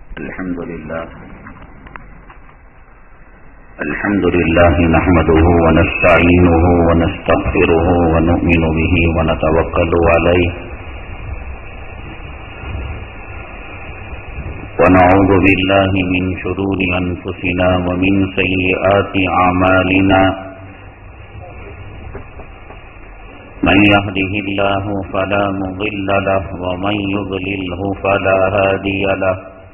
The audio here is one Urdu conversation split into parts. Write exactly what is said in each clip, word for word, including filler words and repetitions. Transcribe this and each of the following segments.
الحمد لله الحمد لله نحمده ونستعينه ونستغفره ونؤمن به ونتوكل عليه ونعوذ بالله من شرور أنفسنا ومن سيئات أعمالنا من يهده الله فلا مضل له ومن يضلله فلا هادي له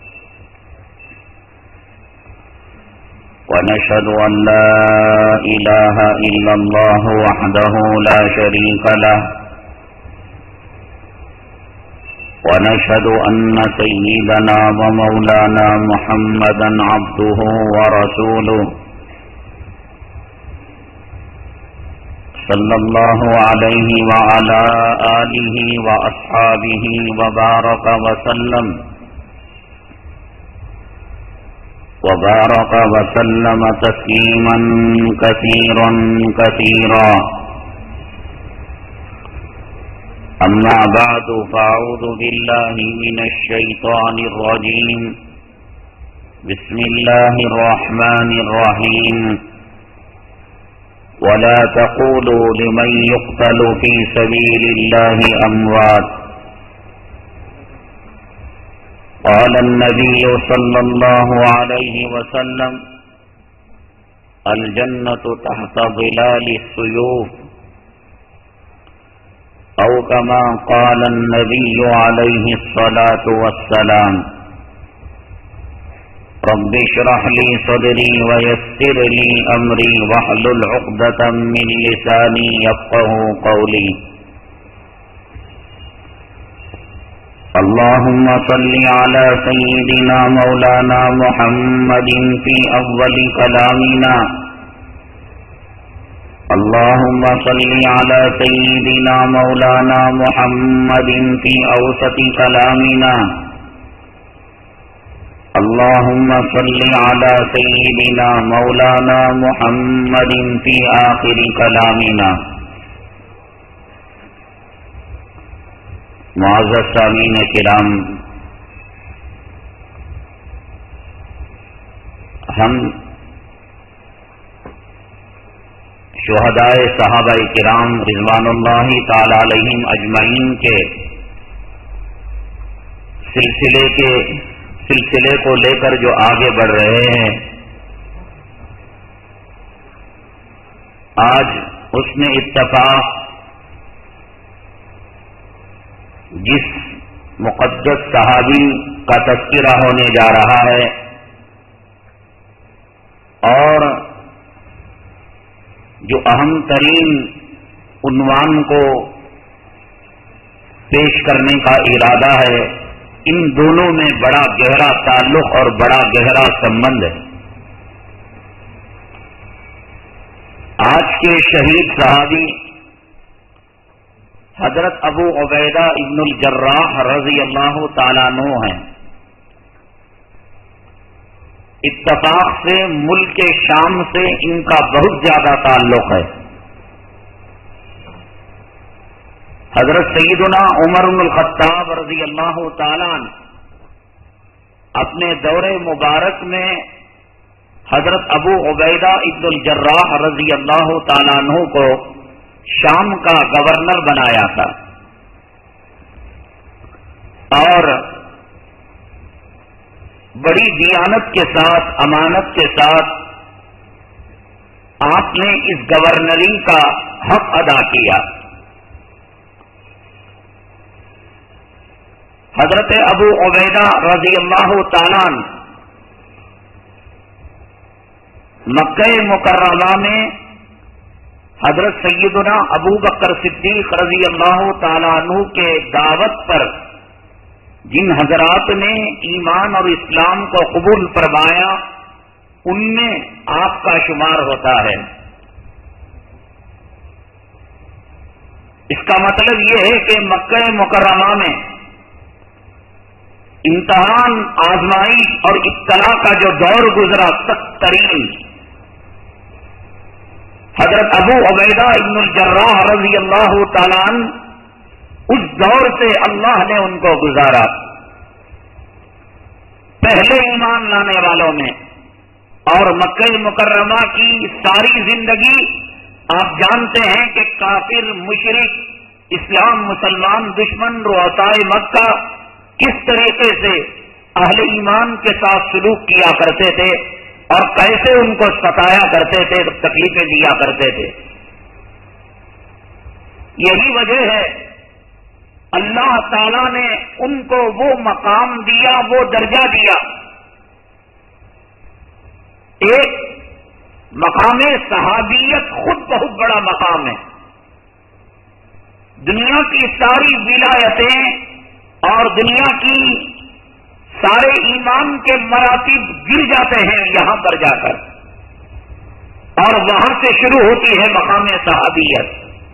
ونشهد أن لا إله إلا الله وحده لا شريك له ونشهد أن سيدنا ومولانا محمدا عبده ورسوله صلى الله عليه وعلى آله وأصحابه وبارك وسلم وبارك وسلم تسليما كثيرا كثيرا أما بعد فأعوذ بالله من الشيطان الرجيم بسم الله الرحمن الرحيم ولا تقولوا لمن يقتل في سبيل الله أموات قال النبي صلى الله عليه وسلم الجنة تحت ظلال السيوف أو كما قال النبي عليه الصلاة والسلام رب اشرح لي صدري ويسر لي أمري واحلل عقدة من لساني يفقهوا قولي اللهم صل على سيدنا مولانا محمد في أول كلامنا اللهم صل على سيدنا مولانا محمد في أوسط كلامنا اللهم صل على سيدنا مولانا محمد في آخر كلامنا معزز سامعین کرام، ہم شہدائے صحابہ کرام رضوان اللہ تعالی علیہم اجمعین کے سلسلے کے سلسلے کو لے کر جو آگے بڑھ رہے ہیں، آج اس میں اتفاق جس مقدس صحابی کا تذکرہ ہونے جا رہا ہے اور جو اہم ترین عنوان کو پیش کرنے کا ارادہ ہے، ان دونوں میں بڑا گہرا تعلق اور بڑا گہرا سمبند ہے۔ آج کے شہید صحابی حضرت ابو عبیدہ ابن الجراح رضی اللہ تعالیٰ عنہ ہیں۔ اتفاق سے ملک شام سے ان کا بہت زیادہ تعلق ہے۔ حضرت سیدنا عمر بن الخطاب رضی اللہ تعالیٰ عنہ اپنے دور مبارک میں حضرت ابو عبیدہ ابن الجراح رضی اللہ تعالیٰ عنہ کو شام کا گورنر بنایا تھا، اور بڑی دیانت کے ساتھ، امانت کے ساتھ آپ نے اس گورنری کا حق ادا کیا۔ حضرت ابو عبیدہ رضی اللہ تعالیٰ عنہ مکہ مکرمہ میں حضرت سیدنا ابو بکر صدیق رضی اللہ تعالیٰ عنہ کے دعوت پر جن حضرات نے ایمان اور اسلام کو قبول فرمایا، ان میں آپ کا شمار ہوتا ہے۔ اس کا مطلب یہ ہے کہ مکہ مکرمہ میں امتحان، آزمائش اور ابتلا کا جو دور گزرا سخت ترین، حضرت ابو عبیدہ ابن الجراح رضی اللہ تعالیٰ عنہ اس دور سے اللہ نے ان کو گزارا۔ پہلے ایمان لانے والوں میں، اور مکہ مکرمہ کی ساری زندگی آپ جانتے ہیں کہ کافر، مشرک، اسلام مسلمان دشمن، رؤسائے مکہ کس طریقے سے اہل ایمان کے ساتھ سلوک کیا کرتے تھے اور کیسے ان کو ستایا کرتے تھے، تکلیفیں دیا کرتے تھے۔ یہی وجہ ہے اللہ تعالی نے ان کو وہ مقام دیا، وہ درجہ دیا۔ ایک مقام صحابیت خود بہت بڑا مقام ہے۔ دنیا کی ساری ولایتیں اور دنیا کی سارے ایمان کے مراتب گر جاتے ہیں یہاں پر جا کر، اور وہاں سے شروع ہوتی ہے مقام صحابیت۔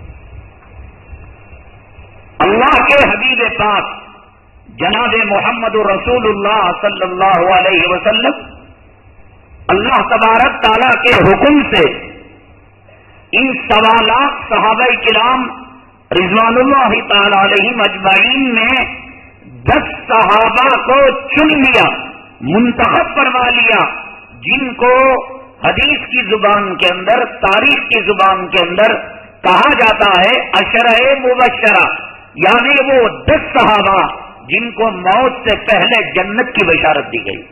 اللہ کے حبیب پاک جناب محمد رسول اللہ صلی اللہ علیہ وسلم اللہ تبارک تعالیٰ کے حکم سے ان سوا لاکھ صحابہ کرام رضوان اللہ تعالی علیہم اجمعین میں دس صحابہ کو چن لیا، منتخب فرما لیا، جن کو حدیث کی زبان کے اندر، تاریخ کی زبان کے اندر کہا جاتا ہے عشرہ مبشرہ، یعنی وہ دس صحابہ جن کو موت سے پہلے جنت کی بشارت دی گئی۔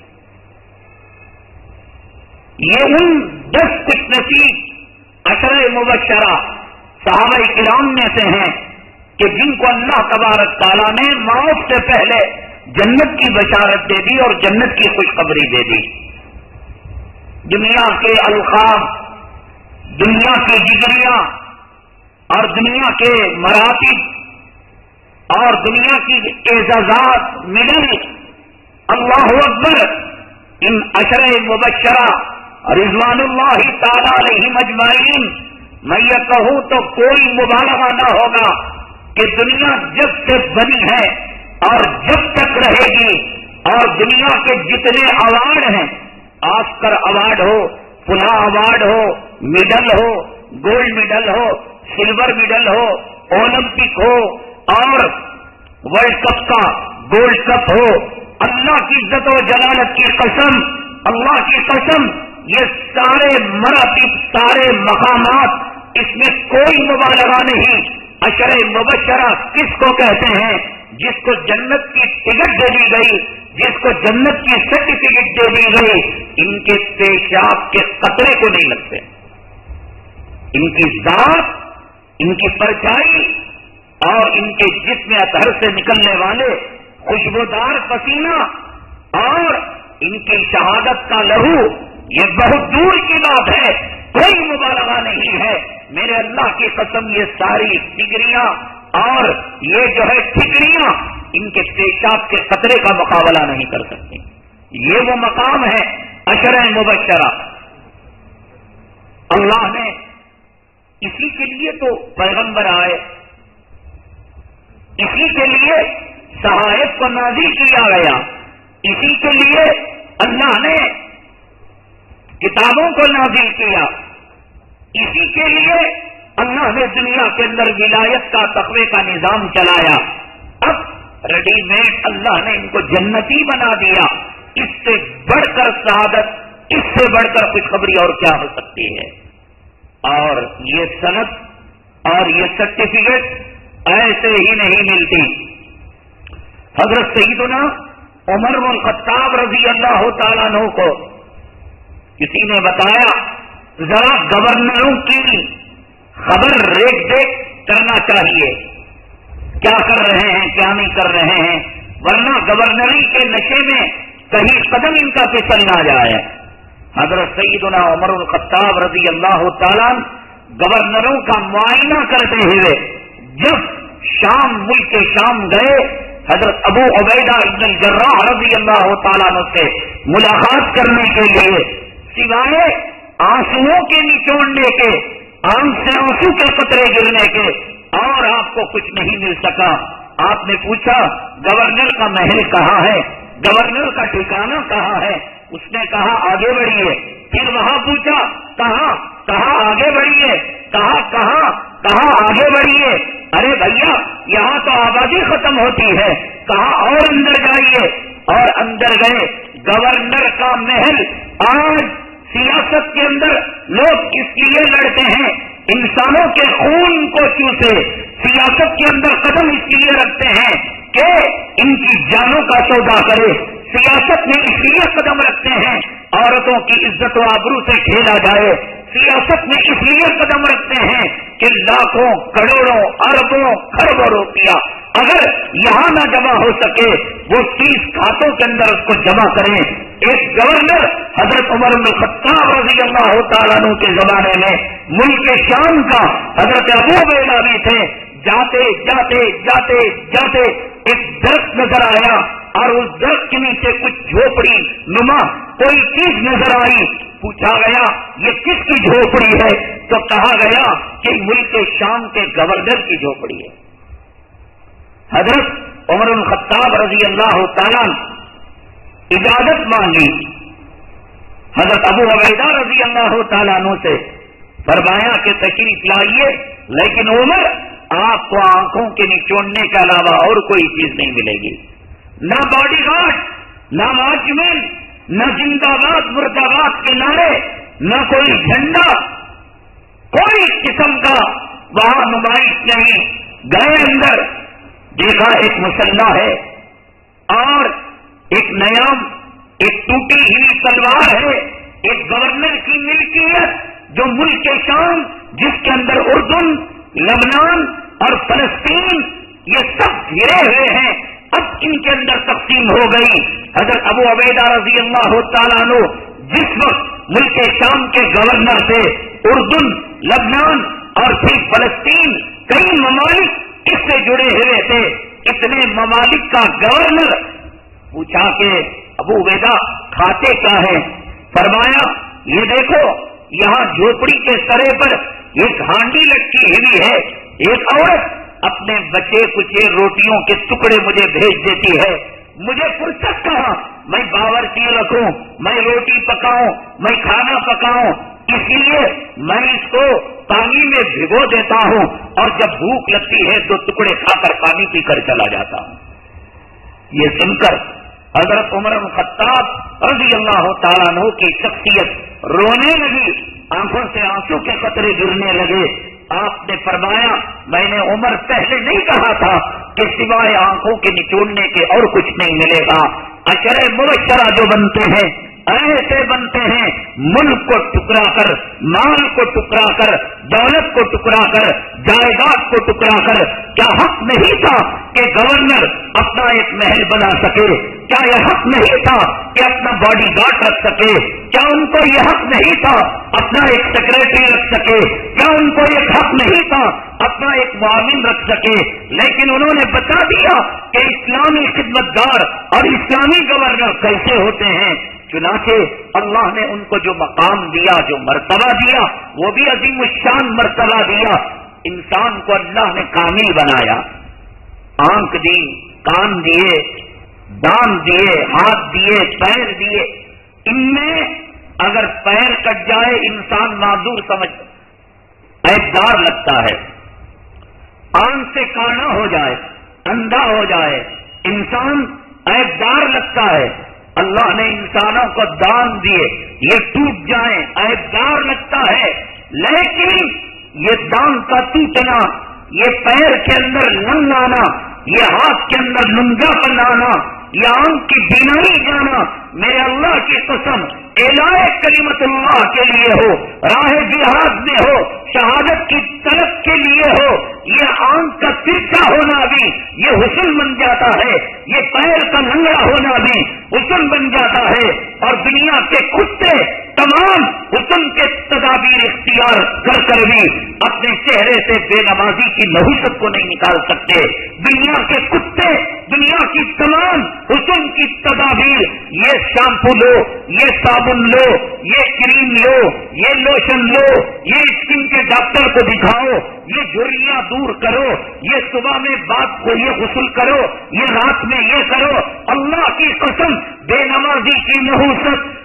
یہ ان دس کچھ نصیب عشرہ مبشرہ صحابہ کرام میں سے ہیں کہ جن کو اللہ تبارک تعالیٰ نے موت سے پہلے جنت کی بشارت دے دی اور جنت کی خوشخبری دے دی۔ دنیا کے القاب، دنیا کی ڈگریاں اور دنیا کے مراتب اور دنیا کی اعزازات ملیں، اللہ اکبر، ان عشرہ مبشرہ رضوان اللہ تعالی علیہم اجمعین، میں یہ کہوں تو کوئی مبالغہ نہ ہوگا کہ دنیا جب سے بنی ہے اور جب تک رہے گی، اور دنیا کے جتنے ایوارڈ ہیں، آسکر ایوارڈ ہو، فلاں ایوارڈ ہو، میڈل ہو، گولڈ میڈل ہو، سلور میڈل ہو، اولمپک ہو اور ورلڈ کپ کا گولڈ کپ ہو، اللہ کی عزت و جلالت کی قسم، اللہ کی قسم، یہ سارے مراتب، سارے مقامات، اس میں کوئی مبالغہ نہیں۔ عشرہ مبشرہ کس کو کہتے ہیں؟ جس کو جنت کی ٹکٹ دے دی گئی، جس کو جنت کی سرٹیفکیٹ دے دی گئی، ان کے پیشاب کے قطرے کو نہیں لگتے، ان کی ذات، ان کی پرچھائی اور ان کے جسم اطہر سے نکلنے والے خوشبودار پسینہ اور ان کی شہادت کا لہو، یہ بہت دور کی بات ہے، کوئی مبالغہ نہیں ہے۔ میرے اللہ کی قسم، یہ ساری ڈگریاں اور یہ جو ہے ٹھکریاں ان کے پیشاب کے قطرے کا مقابلہ نہیں کر سکتی۔ یہ وہ مقام ہے عشرہ مبشرہ۔ اللہ نے اسی کے لیے تو پیغمبر آئے، اسی کے لیے صحائف کو نازل کیا گیا، اسی کے لیے اللہ نے کتابوں کو نازل کیا، اسی کے لیے اللہ نے دنیا کے اندر ولایت کا تقوی کا نظام چلایا۔ اب ریڈی میڈ اللہ نے ان کو جنتی بنا دیا۔ اس سے بڑھ کر سعادت، اس سے بڑھ کر خوشخبری اور کیا ہو سکتی ہے؟ اور یہ سند اور یہ سرٹیفکیٹ ایسے ہی نہیں ملتی۔ حضرت سیدنا عمر بن الخطاب رضی اللہ تعالیٰ عنہ کو کسی نے بتایا ذرا گورنروں کی خبر ریٹ دیکھ کرنا چاہیے، کیا کر رہے ہیں کیا نہیں کر رہے ہیں، ورنہ گورنری کے نشے میں کہیں قدم ان کا پھسل نہ جائے۔ حضرت سیدنا عمر بن الخطاب رضی اللہ تعالیٰ گورنروں کا معائنہ کرتے ہوئے جب شام ملک شام گئے، حضرت ابو عبیدہ ابن الجراح رضی اللہ تعالیٰ عنہ سے ملاقات کرنے کے لیے سوائے آنسوؤں کے نچوڑنے کے، آنکھ سے آنسو کے قطرے گرنے کے اور آپ کو کچھ نہیں مل سکا۔ آپ نے پوچھا گورنر کا محل کہاں ہے، گورنر کا ٹھکانہ کہاں ہے؟ اس نے کہا آگے بڑھیے۔ پھر وہاں پوچھا کہاں کہاں آگے بڑھیے، کہاں کہاں کہاں آگے بڑھیے۔ ارے بھیا یہاں تو آبادی ختم ہوتی ہے، کہاں اور اندر جائیے، اور اندر گئے۔ گورنر کا محل. آج سیاست کے اندر لوگ اس لیے لڑتے ہیں انسانوں کے خون کو چوسے. سیاست کے اندر قدم اس لیے رکھتے ہیں کہ ان کی جانوں کا سودا کرے. سیاست میں اس لیے قدم رکھتے ہیں عورتوں کی عزت و آبرو سے کھیلا جائے. سیاست میں اس لیے قدم رکھتے ہیں کہ لاکھوں کروڑوں اربوں خربوں روپیہ اگر یہاں نہ جمع ہو سکے وہ تیس کھاتوں کے اندر اس کو جمع کریں. ایک گورنر حضرت عمر بن الخطاب رضی اللہ تعالیٰ عنہ کے زمانے میں ملک شام کا حضرت ابو عبیدہ بھی تھے. جاتے جاتے جاتے جاتے ایک درخت نظر آیا اور اس درخت کے نیچے کچھ جھوپڑی نما کوئی چیز نظر آئی. پوچھا گیا یہ کس کی جھوپڑی ہے؟ تو کہا گیا کہ ملک شام کے گورنر کی جھوپڑی ہے. حضرت عمر بن الخطاب رضی اللہ تعالیٰ اجازت مانگی حضرت ابو عبیدہ رضی اللہ تعالیٰ عنہ سے. فرمایا کہ تشریف لائیے لیکن عمر آپ کو آنکھوں کے نچوڑنے کے علاوہ اور کوئی چیز نہیں ملے گی. نہ باڈی گارڈ نہ واچمین نہ زندہ باد مردہ باد کے نعرے نہ کوئی جھنڈا کوئی قسم کا وہاں نمائش نہیں. گئے اندر دیکھا ایک مسلح ہے اور ایک نیام ایک ٹوٹی ہوئی تلوار ہے. ایک گورنر کی ملکیت جو ملک کے شام جس کے اندر اردن لبنان اور فلسطین یہ سب گھرے ہوئے ہیں. اب ان کے اندر تقسیم ہو گئی. حضرت ابو عبیدہ رضی اللہ تعالیٰ عنہ جس وقت ملک شام کے گورنر تھے اردن لبنان اور پھر فلسطین کئی ممالک اس سے جڑے ہوئے تھے. اتنے ممالک کا گورنر پوچھا کہ ابو عبیدہ کھاتے کیا ہے؟ فرمایا یہ دیکھو یہاں جھوپڑی کے سرے پر ایک ہانڈی لٹکی ہوئی ہے. ایک عورت اپنے بچے کچے روٹیوں کے ٹکڑے مجھے بھیج دیتی ہے. مجھے فرصت کہاں میں باورچی رکھوں میں روٹی پکاؤں میں کھانا پکاؤں. اس لیے میں اس کو پانی میں بھگو دیتا ہوں اور جب بھوک لگتی ہے تو ٹکڑے کھا کر پانی پی کر چلا جاتا ہوں. یہ سن کر حضرت عمر بن الخطاب رضی اللہ تعالیٰ عنہ کی شخصیت رونے لگی. آنکھوں سے آنسو کے قطرے گرنے لگے. آپ نے فرمایا میں نے عمر پہلے نہیں کہا تھا کہ سوائے آنکھوں کے نچوڑنے کے اور کچھ نہیں ملے گا. اشرے مبشرہ جو بنتے ہیں ایسے بنتے ہیں ملک کو ٹکرا کر مال کو ٹکرا کر دولت کو ٹکرا کر جائیداد کو ٹکرا کر. کیا حق نہیں تھا کہ گورنر اپنا ایک محل بنا سکے؟ کیا یہ حق نہیں تھا کہ اپنا باڈی گارڈ رکھ سکے؟ کیا ان کو یہ حق نہیں تھا اپنا ایک سیکرٹری رکھ سکے؟ کیا ان کو یہ حق نہیں تھا اپنا ایک معاون رکھ سکے؟ لیکن انہوں نے بتا دیا کہ اسلامی خدمتگار اور اسلامی گورنر کیسے ہوتے ہیں. چنانچہ اللہ نے ان کو جو مقام دیا جو مرتبہ دیا وہ بھی عظیم الشان مرتبہ دیا. انسان کو اللہ نے کامل بنایا. آنکھ دی کان دیے دان دیے ہاتھ دیے پیر دیے. ان میں اگر پیر کٹ جائے انسان معذور سمجھ عیبدار لگتا ہے. آنکھ سے کانا ہو جائے اندھا ہو جائے انسان عیبدار لگتا ہے. اللہ نے انسانوں کو دان دیے یہ ٹوٹ جائیں عیبدار لگتا ہے. لیکن یہ دان کا ٹوٹنا یہ پیر کے اندر لنگ آنا یہ ہاتھ کے اندر ننگا پن آنا یہ آنکھ کی بینائی جانا میرے اللہ کی قسم اعلان کلمت اللہ کے لیے ہو راہ جہاد میں ہو شہادت کی طلب کے لیے ہو یہ آنکھ کا ترچا ہونا بھی یہ حسن بن جاتا ہے. یہ پیر کا لنگڑا ہونا بھی حسن بن جاتا ہے. اور دنیا کے کتے تمام حسن کے تدابیر اختیار کر کر بھی اپنے چہرے سے بے نمازی کی نحوست کو نہیں نکال سکتے. دنیا کے کتے دنیا کی تمام حسن کی تدابیر یہ شیمپو لو یہ صابن لو یہ کریم لو یہ لوشن لو یہ اسکن کے ڈاکٹر کو دکھاؤ یہ جھریاں دور کرو یہ صبح میں بات کو یہ غسل کرو یہ رات میں یہ کرو. اللہ کی قسم بے نمازی کی نحوست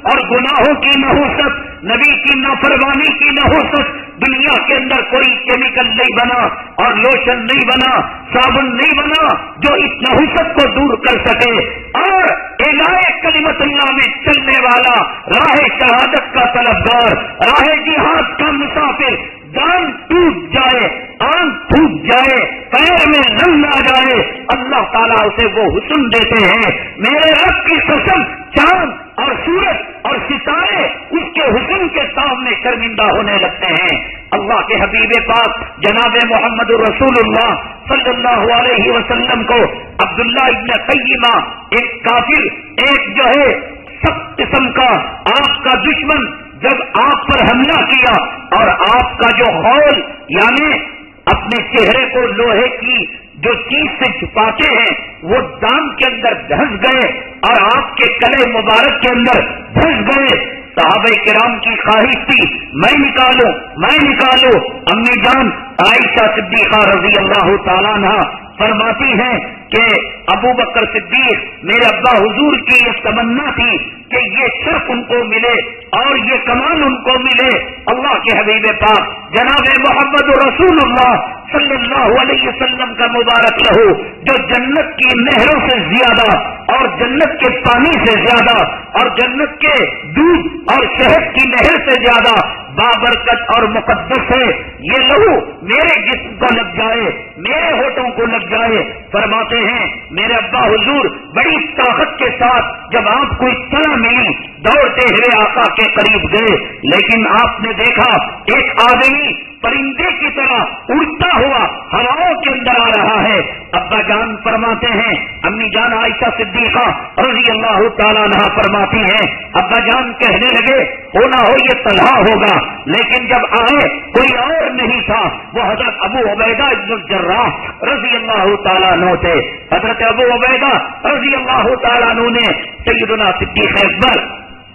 اور گناہوں کی نحوست، نبی کی نافرمانی کی نحوست، دنیا کے اندر کوئی کیمیکل نہیں بنا اور لوشن نہیں بنا، صابن نہیں بنا جو اس نحوست کو دور کر سکے. اور اعلاء کلمت اللہ میں چلنے والا، راہ شہادت کا طلبگار، راہ جہاد کا مسافر، جان ٹوٹ جائے، آنکھ ٹوٹ جائے، پیر میں لنگ آ جائے، اللہ تعالیٰ اسے وہ حسن دیتے ہیں. میرے رب کی قسم، چاند اور سورج اور ستارے اس کے حسن کے سامنے شرمندہ ہونے لگتے ہیں. اللہ کے حبیب پاک جناب محمد رسول اللہ صلی اللہ علیہ وسلم کو عبداللہ ابن قیمہ، ایک کافر، ایک جو ہے سخت قسم کا آپ کا دشمن، جب آپ پر حملہ کیا اور آپ کا جو خول یعنی اپنے چہرے کو لوہے کی جو چیز سے چھپاتے ہیں وہ دام کے اندر دھنس گئے اور آپ کے کلے مبارک کے اندر دھنس گئے. صحابہ کرام کی خواہش تھی میں نکالوں میں نکالوں. امی جان عائشہ صدیقہ رضی اللہ تعالیٰ عنہ فرماتی ہیں کہ ابو بکر صدیق میرے ابا حضور کی یہ تمنا تھی کہ یہ شرف ان کو ملے اور یہ کمال ان کو ملے. اللہ کے حبیب پاک جناب محمد رسول اللہ صلی اللہ علیہ وسلم کا مبارک لہو جو جنت کی نہروں سے زیادہ اور جنت کے پانی سے زیادہ اور جنت کے دودھ اور شہد کی نہر سے زیادہ بابرکت اور مقدس ہے، یہ لہو میرے جسم کو لگ جائے، میرے ہونٹوں کو لگ جائے. فرماتے ہیں میرے ابا حضور بڑی طاقت کے ساتھ جب آپ کو اطلاع ملی دوڑتے ہوئے آقا کے قریب گئے، لیکن آپ نے دیکھا ایک آدمی پرندے کی طرح اڑتا ہوا ہواؤں کے اندر آ رہا ہے. ابا جان فرماتے ہیں، امی جان عائشہ صدیقہ رضی اللہ تعالیٰ عنہ فرماتی ہیں، ابا جان کہنے لگے ہونا ہو یہ طلحہ ہوگا، لیکن جب آئے کوئی اور نہیں تھا، وہ حضرت ابو عبیدہ بن الجراح رضی اللہ تعالیٰ عنہ تھے. حضرت ابو عبیدہ رضی اللہ تعالیٰ عنہ نے سیدنا صدیق اکبر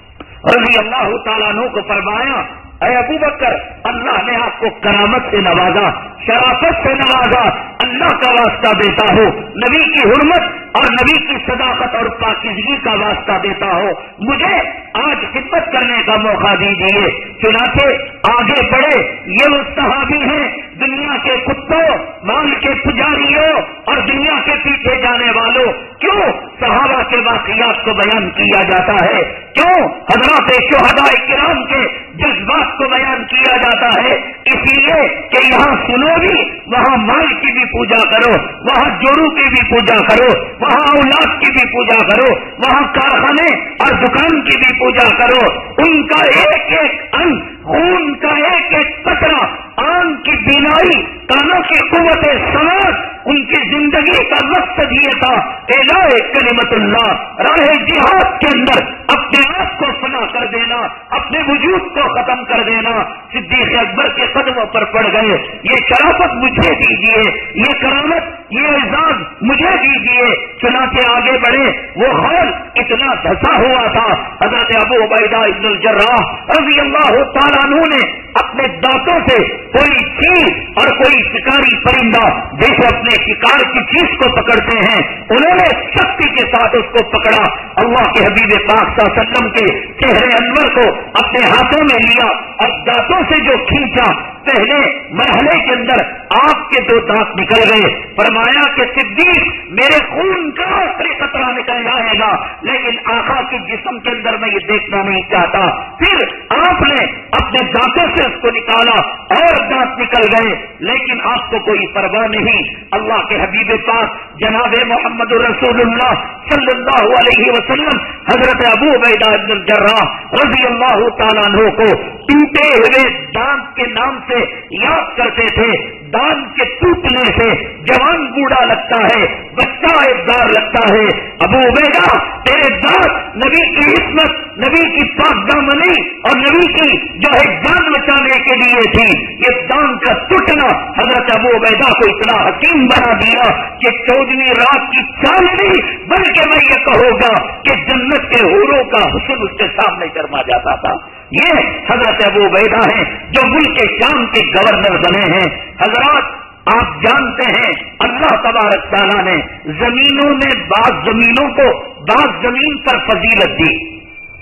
رضی اللہ تعالیٰ عنہ کو فرمایا، اے ابو بکر اللہ نے آپ کو کرامت سے نوازا، شرافت سے نوازا، اللہ کا واسطہ دیتا ہو، نبی کی حرمت اور نبی کی صداقت اور پاکیزگی کا واسطہ دیتا ہو، مجھے آج خدمت کرنے کا موقع دیجیے. چنانچہ آگے بڑھے یہ وہ صحابی ہیں دنیا کے کتوں، مال کے پجاریوں اور دنیا کے پیچھے جانے والوں. کیوں صحابہ کے واقعات کو بیان کیا جاتا ہے؟ کیوں حضرات شہداء کرام کے جذبات کو بیان کیا جاتا ہے؟ اس لیے کہ یہاں سنو بھی، وہاں مال کی بھی پوجا کرو، وہاں جوڑوں کی بھی پوجا کرو، وہاں اولاد کی بھی پوجا کرو، وہاں کارخانے اور دکان کی بھی پوجا کرو. ان کا ایک ایک انگ، خون کا ایک ایک قطرہ، آنکھ کی بینائی، کانوں کی قوت سماعت، ان کی زندگی کا مقصد یہ تھا اعلاء کلمت اللہ، راہ جہاد کے اندر اپنے آپ کو فنا کر دینا، اپنے وجود کو ختم کر دینا. صدیق اکبر کے قدموں پر پڑ گئے، یہ شرافت مجھے دیجیے، یہ کرامت، یہ اعزاز مجھے دیجیے. چنانچہ آگے بڑھے، وہ خول اتنا دھسا ہوا تھا، حضرت ابو عبیدہ بن الجراح رضی اللہ تعالیٰ عنہ نے اپنے دانتوں سے کوئی چیز اور کوئی شکاری پرندہ جیسے اپنے شکار کی چیز کو پکڑتے ہیں، انہوں نے سختی کے ساتھ اس کو پکڑا. اللہ کے حبیب پاک صلی اللہ علیہ وسلم کے چہرے انور کو اپنے ہاتھوں میں لیا اور دانتوں سے جو کھینچا، پہلے مرحلے کے اندر آپ کے دو دانت نکل گئے. فرمایا کہ صدیق میرے خون کا آخری قطرہ نکل جائے گا، لیکن آقا کے جسم کے اندر میں یہ دیکھنا نہیں چاہتا. پھر آپ نے اپنے دانتوں سے اس کو نکالا اور دانت نکل گئے، لیکن آپ کو کوئی پرواہ نہیں. اللہ کے حبیب پاک جناب محمد رسول اللہ صلی اللہ علیہ وسلم حضرت ابو عبیدہ بن الجراح رضی اللہ تعالیٰ عنہ کو ٹوٹے ہوئے دانت کے نام سے یاد کرتے تھے. دانت کے ٹوٹنے سے جوان بوڑھا لگتا ہے، بچہ ایکدار لگتا ہے. ابو عبیدہ تیرے دانت نبی کی عصمت، نبی کی پاک دامنی اور نبی کی جو ہے جان بچانے کے لیے تھی. یہ دانت کا ٹوٹنا حضرت ابو عبیدہ کو اتنا حکیم بنا دیا کہ چودہویں رات کی چاندنی بلکہ میں یہ کہوں گا کہ جنت کے حوروں کا حسن اس کے سامنے شرما جاتا تھا. یہ حضرت ابو عبیدہ ہیں جو ملک شام کے گورنر بنے ہیں. حضرات آپ جانتے ہیں اللہ تبارک تعالیٰ نے زمینوں میں بعض زمینوں کو بعض زمین پر فضیلت دی.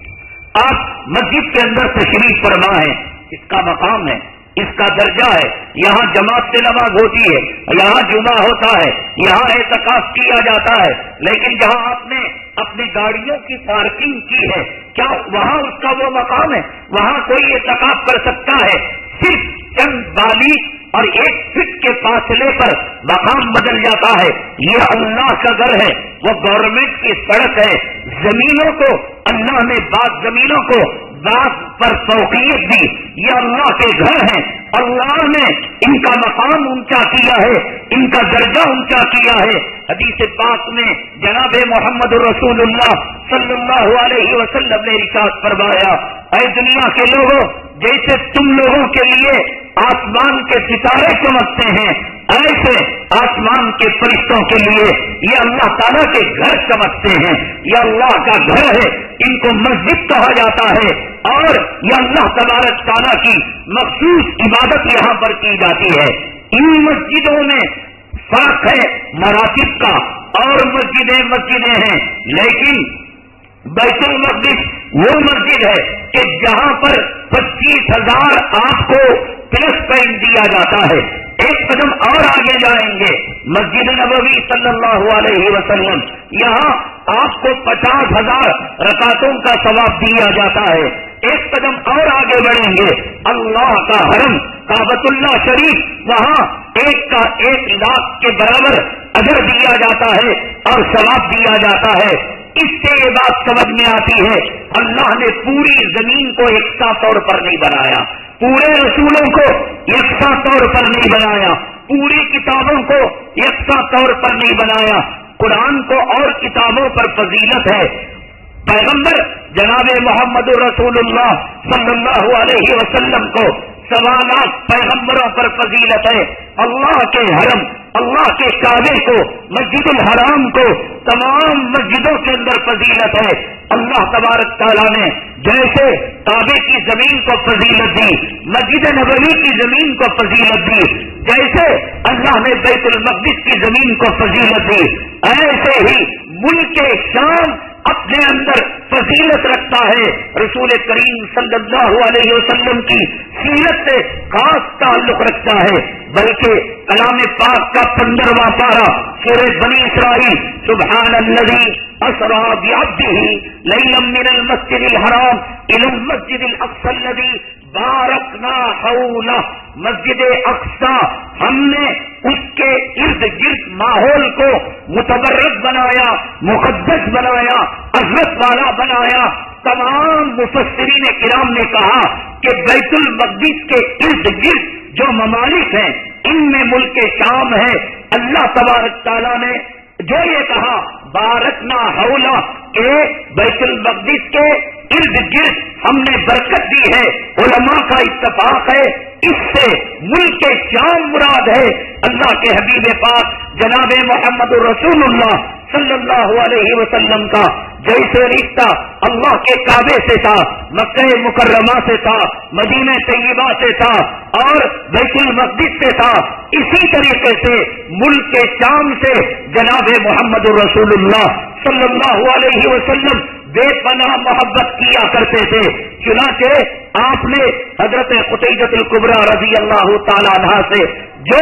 آپ مسجد کے اندر تشریف فرما ہے، اس کا مقام ہے، اس کا درجہ ہے، یہاں جماعت سے نماز ہوتی ہے، یہاں جمعہ ہوتا ہے، یہاں اعتکاف کیا جاتا ہے، لیکن جہاں آپ نے اپنی گاڑیوں کی پارکنگ کی ہے، کیا وہاں اس کا وہ مقام ہے؟ وہاں کوئی اعتکاف کر سکتا ہے؟ صرف چند بالیغ اور ایک فٹ کے فاصلے پر مقام بدل جاتا ہے۔ یہ اللہ کا گھر ہے، وہ گورنمنٹ کی سڑک ہے۔ زمینوں کو اللہ نے بعض زمینوں کو بعض پر فوقیت دی، یہ اللہ کے گھر ہیں، اللہ نے ان کا مقام اونچا کیا ہے، ان کا درجہ اونچا کیا ہے۔ حدیث پاک میں جناب محمد رسول اللہ صلی اللہ علیہ وسلم نے ارشاد فرمایا، اے دنیا کے لوگوں، جیسے تم لوگوں کے لیے آسمان کے ستارے چمکتے ہیں، ایسے آسمان کے فرشتوں کے لیے یہ اللہ تعالیٰ کے گھر چمکتے ہیں۔ یہ اللہ کا گھر ہے، ان کو مسجد کہا جاتا ہے، اور یہ اللہ تبارک تعالیٰ کی مخصوص عبادت یہاں پر کی جاتی ہے۔ ان مسجدوں میں فرق ہے مراتب کا، اور مسجدیں مسجدیں ہیں، لیکن بیت المقدس وہ مسجد ہے کہ جہاں پر پچیس ہزار آپ کو پلس پوائنٹ دیا جاتا ہے۔ ایک قدم اور آگے جائیں گے، مسجد نبوی صلی اللہ علیہ وسلم، یہاں آپ کو پچاس ہزار رکعتوں کا ثواب دیا جاتا ہے۔ ایک قدم اور آگے بڑھیں گے، اللہ کا حرم کعبۃ اللہ شریف، وہاں ایک کا ایک لاکھ کے برابر اجر دیا جاتا ہے اور ثواب دیا جاتا ہے۔ اس سے یہ بات سمجھ میں آتی ہے، اللہ نے پوری زمین کو یکساں طور پر نہیں بنایا، پورے رسولوں کو یکساں طور پر نہیں بنایا، پوری کتابوں کو یکساں طور پر نہیں بنایا۔ قرآن کو اور کتابوں پر فضیلت ہے، پیغمبر جناب محمد رسول اللہ صلی اللہ علیہ وسلم کو سوا لاکھ پیغمبروں پر فضیلت ہے۔ اللہ کے حرم، اللہ کے کعبے کو، مسجد الحرام کو، تمام مسجدوں کے اندر فضیلت ہے۔ اللہ تبارک تعالیٰ نے جیسے کعبے کی زمین کو فضیلت دی، مسجد نبوی کی زمین کو فضیلت دی، جیسے اللہ نے بیت المقدس کی زمین کو فضیلت دی، ایسے ہی ملک شام اپنے اندر فضیلت رکھتا ہے۔ رسول کریم صلی اللہ علیہ وسلم کی سیرت سے خاص تعلق رکھتا ہے، بلکہ کلام پاک کا پندرواں پارہ سورہ بنی اسرائیل، سبحان الذی اسری بعبدہ لیلا من المسجد الحرام الی المسجد الاقصی الذی بارکنا حولہ، مسجد اقصی ہم نے اس کے ارد گرد ماحول کو متبرک بنایا، مقدس بنایا، عظمت والا بنایا۔ تمام مفسرین کرام نے کہا کہ بیت المقدس کے ارد گرد جو ممالک ہیں ان میں ملک شام ہے۔ اللہ تبارک تعالیٰ نے جو یہ کہا بارکنا حولہ کہ بیت المقدس کے ارد گرد ہم نے برکت دی ہے، علماء کا اتفاق ہے اس سے ملک شام مراد ہے۔ اللہ کے حبیب پاک جناب محمد رسول اللہ صلی اللہ علیہ وسلم کا جیسے رشتہ اللہ کے کعبے سے تھا، مکہ مکرمہ سے تھا، مدینہ طیبہ سے تھا اور بیت المقدس سے تھا، اسی طریقے سے ملک شام سے جناب محمد رسول اللہ صلی اللہ علیہ وسلم بے پناہ محبت کیا کرتے تھے۔ چنانچہ آپ نے حضرت قتیبہ الکبریٰ رضی اللہ تعالیٰ عنہ سے جو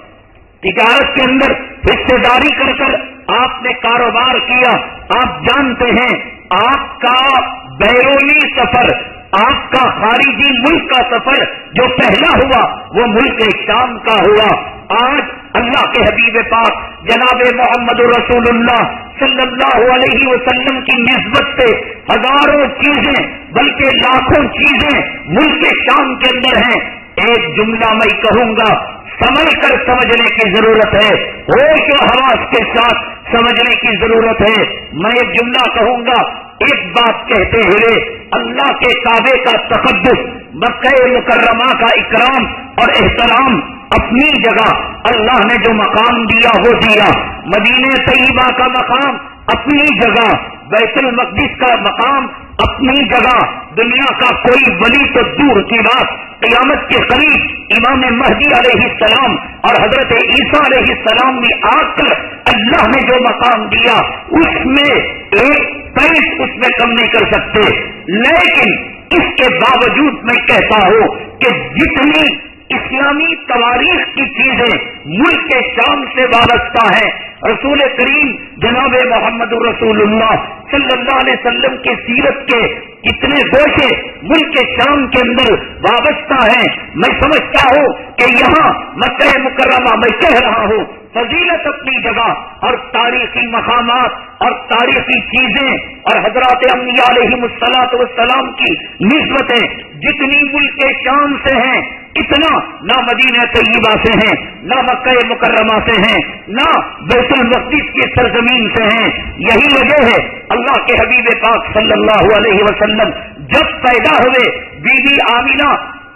تجارت کے اندر حصے داری کر کر آپ نے کاروبار کیا، آپ جانتے ہیں آپ کا بیرونی سفر، آپ کا خارجی ملک کا سفر جو پہلا ہوا وہ ملک شام کا ہوا۔ آج اللہ کے حبیب پاک جناب محمد رسول اللہ صلی اللہ علیہ وسلم کی نسبت سے ہزاروں چیزیں بلکہ لاکھوں چیزیں ملک شام کے اندر ہیں۔ ایک جملہ میں کہوں گا، سمجھ کر سمجھنے کی ضرورت ہے، ہوش و حواس کے ساتھ سمجھنے کی ضرورت ہے۔ میں ایک جملہ کہوں گا، ایک بات کہتے ہوئے اللہ کے کعبے کا تقدس، مکہ مکرمہ کا اکرام اور احترام اپنی جگہ اللہ نے جو مقام دیا وہ دیا، مدینہ طیبہ کا مقام اپنی جگہ، بیت المقدس کا مقام اپنی جگہ۔ دنیا کا کوئی ولی تو دور کی بات، قیامت کے قریب امام مہدی علیہ السلام اور حضرت عیسیٰ علیہ السلام نے آ کر اللہ نے جو مقام دیا اس میں ایک پیس اس میں کم نہیں کر سکتے۔ لیکن اس کے باوجود میں کہتا ہوں کہ جتنی اسلامی تواریخ کی چیزیں ملک شام سے وابستہ ہیں، رسول کریم جناب محمد رسول اللہ صلی اللہ علیہ وسلم کی سیرت کے کتنے گوشے ملک شام کے اندر وابستہ ہیں. میں سمجھتا ہوں کہ یہاں مکہ مکرمہ میں کہہ رہا ہوں فضیلت اپنی جگہ اور تاریخی مقامات اور تاریخی چیزیں اور حضرات انبیاء علیہم الصلوۃ والسلام کی نسبتیں جتنی ملک شام سے ہیں اتنا نہ مدینہ طیبہ سے ہیں، نہ مکہ مکرمہ سے ہیں، نہ بیت المقدس کی سرزمین سے ہیں. یہی وجہ ہے اللہ کے حبیب پاک صلی اللہ علیہ وسلم جب پیدا ہوئے بی بی آمینہ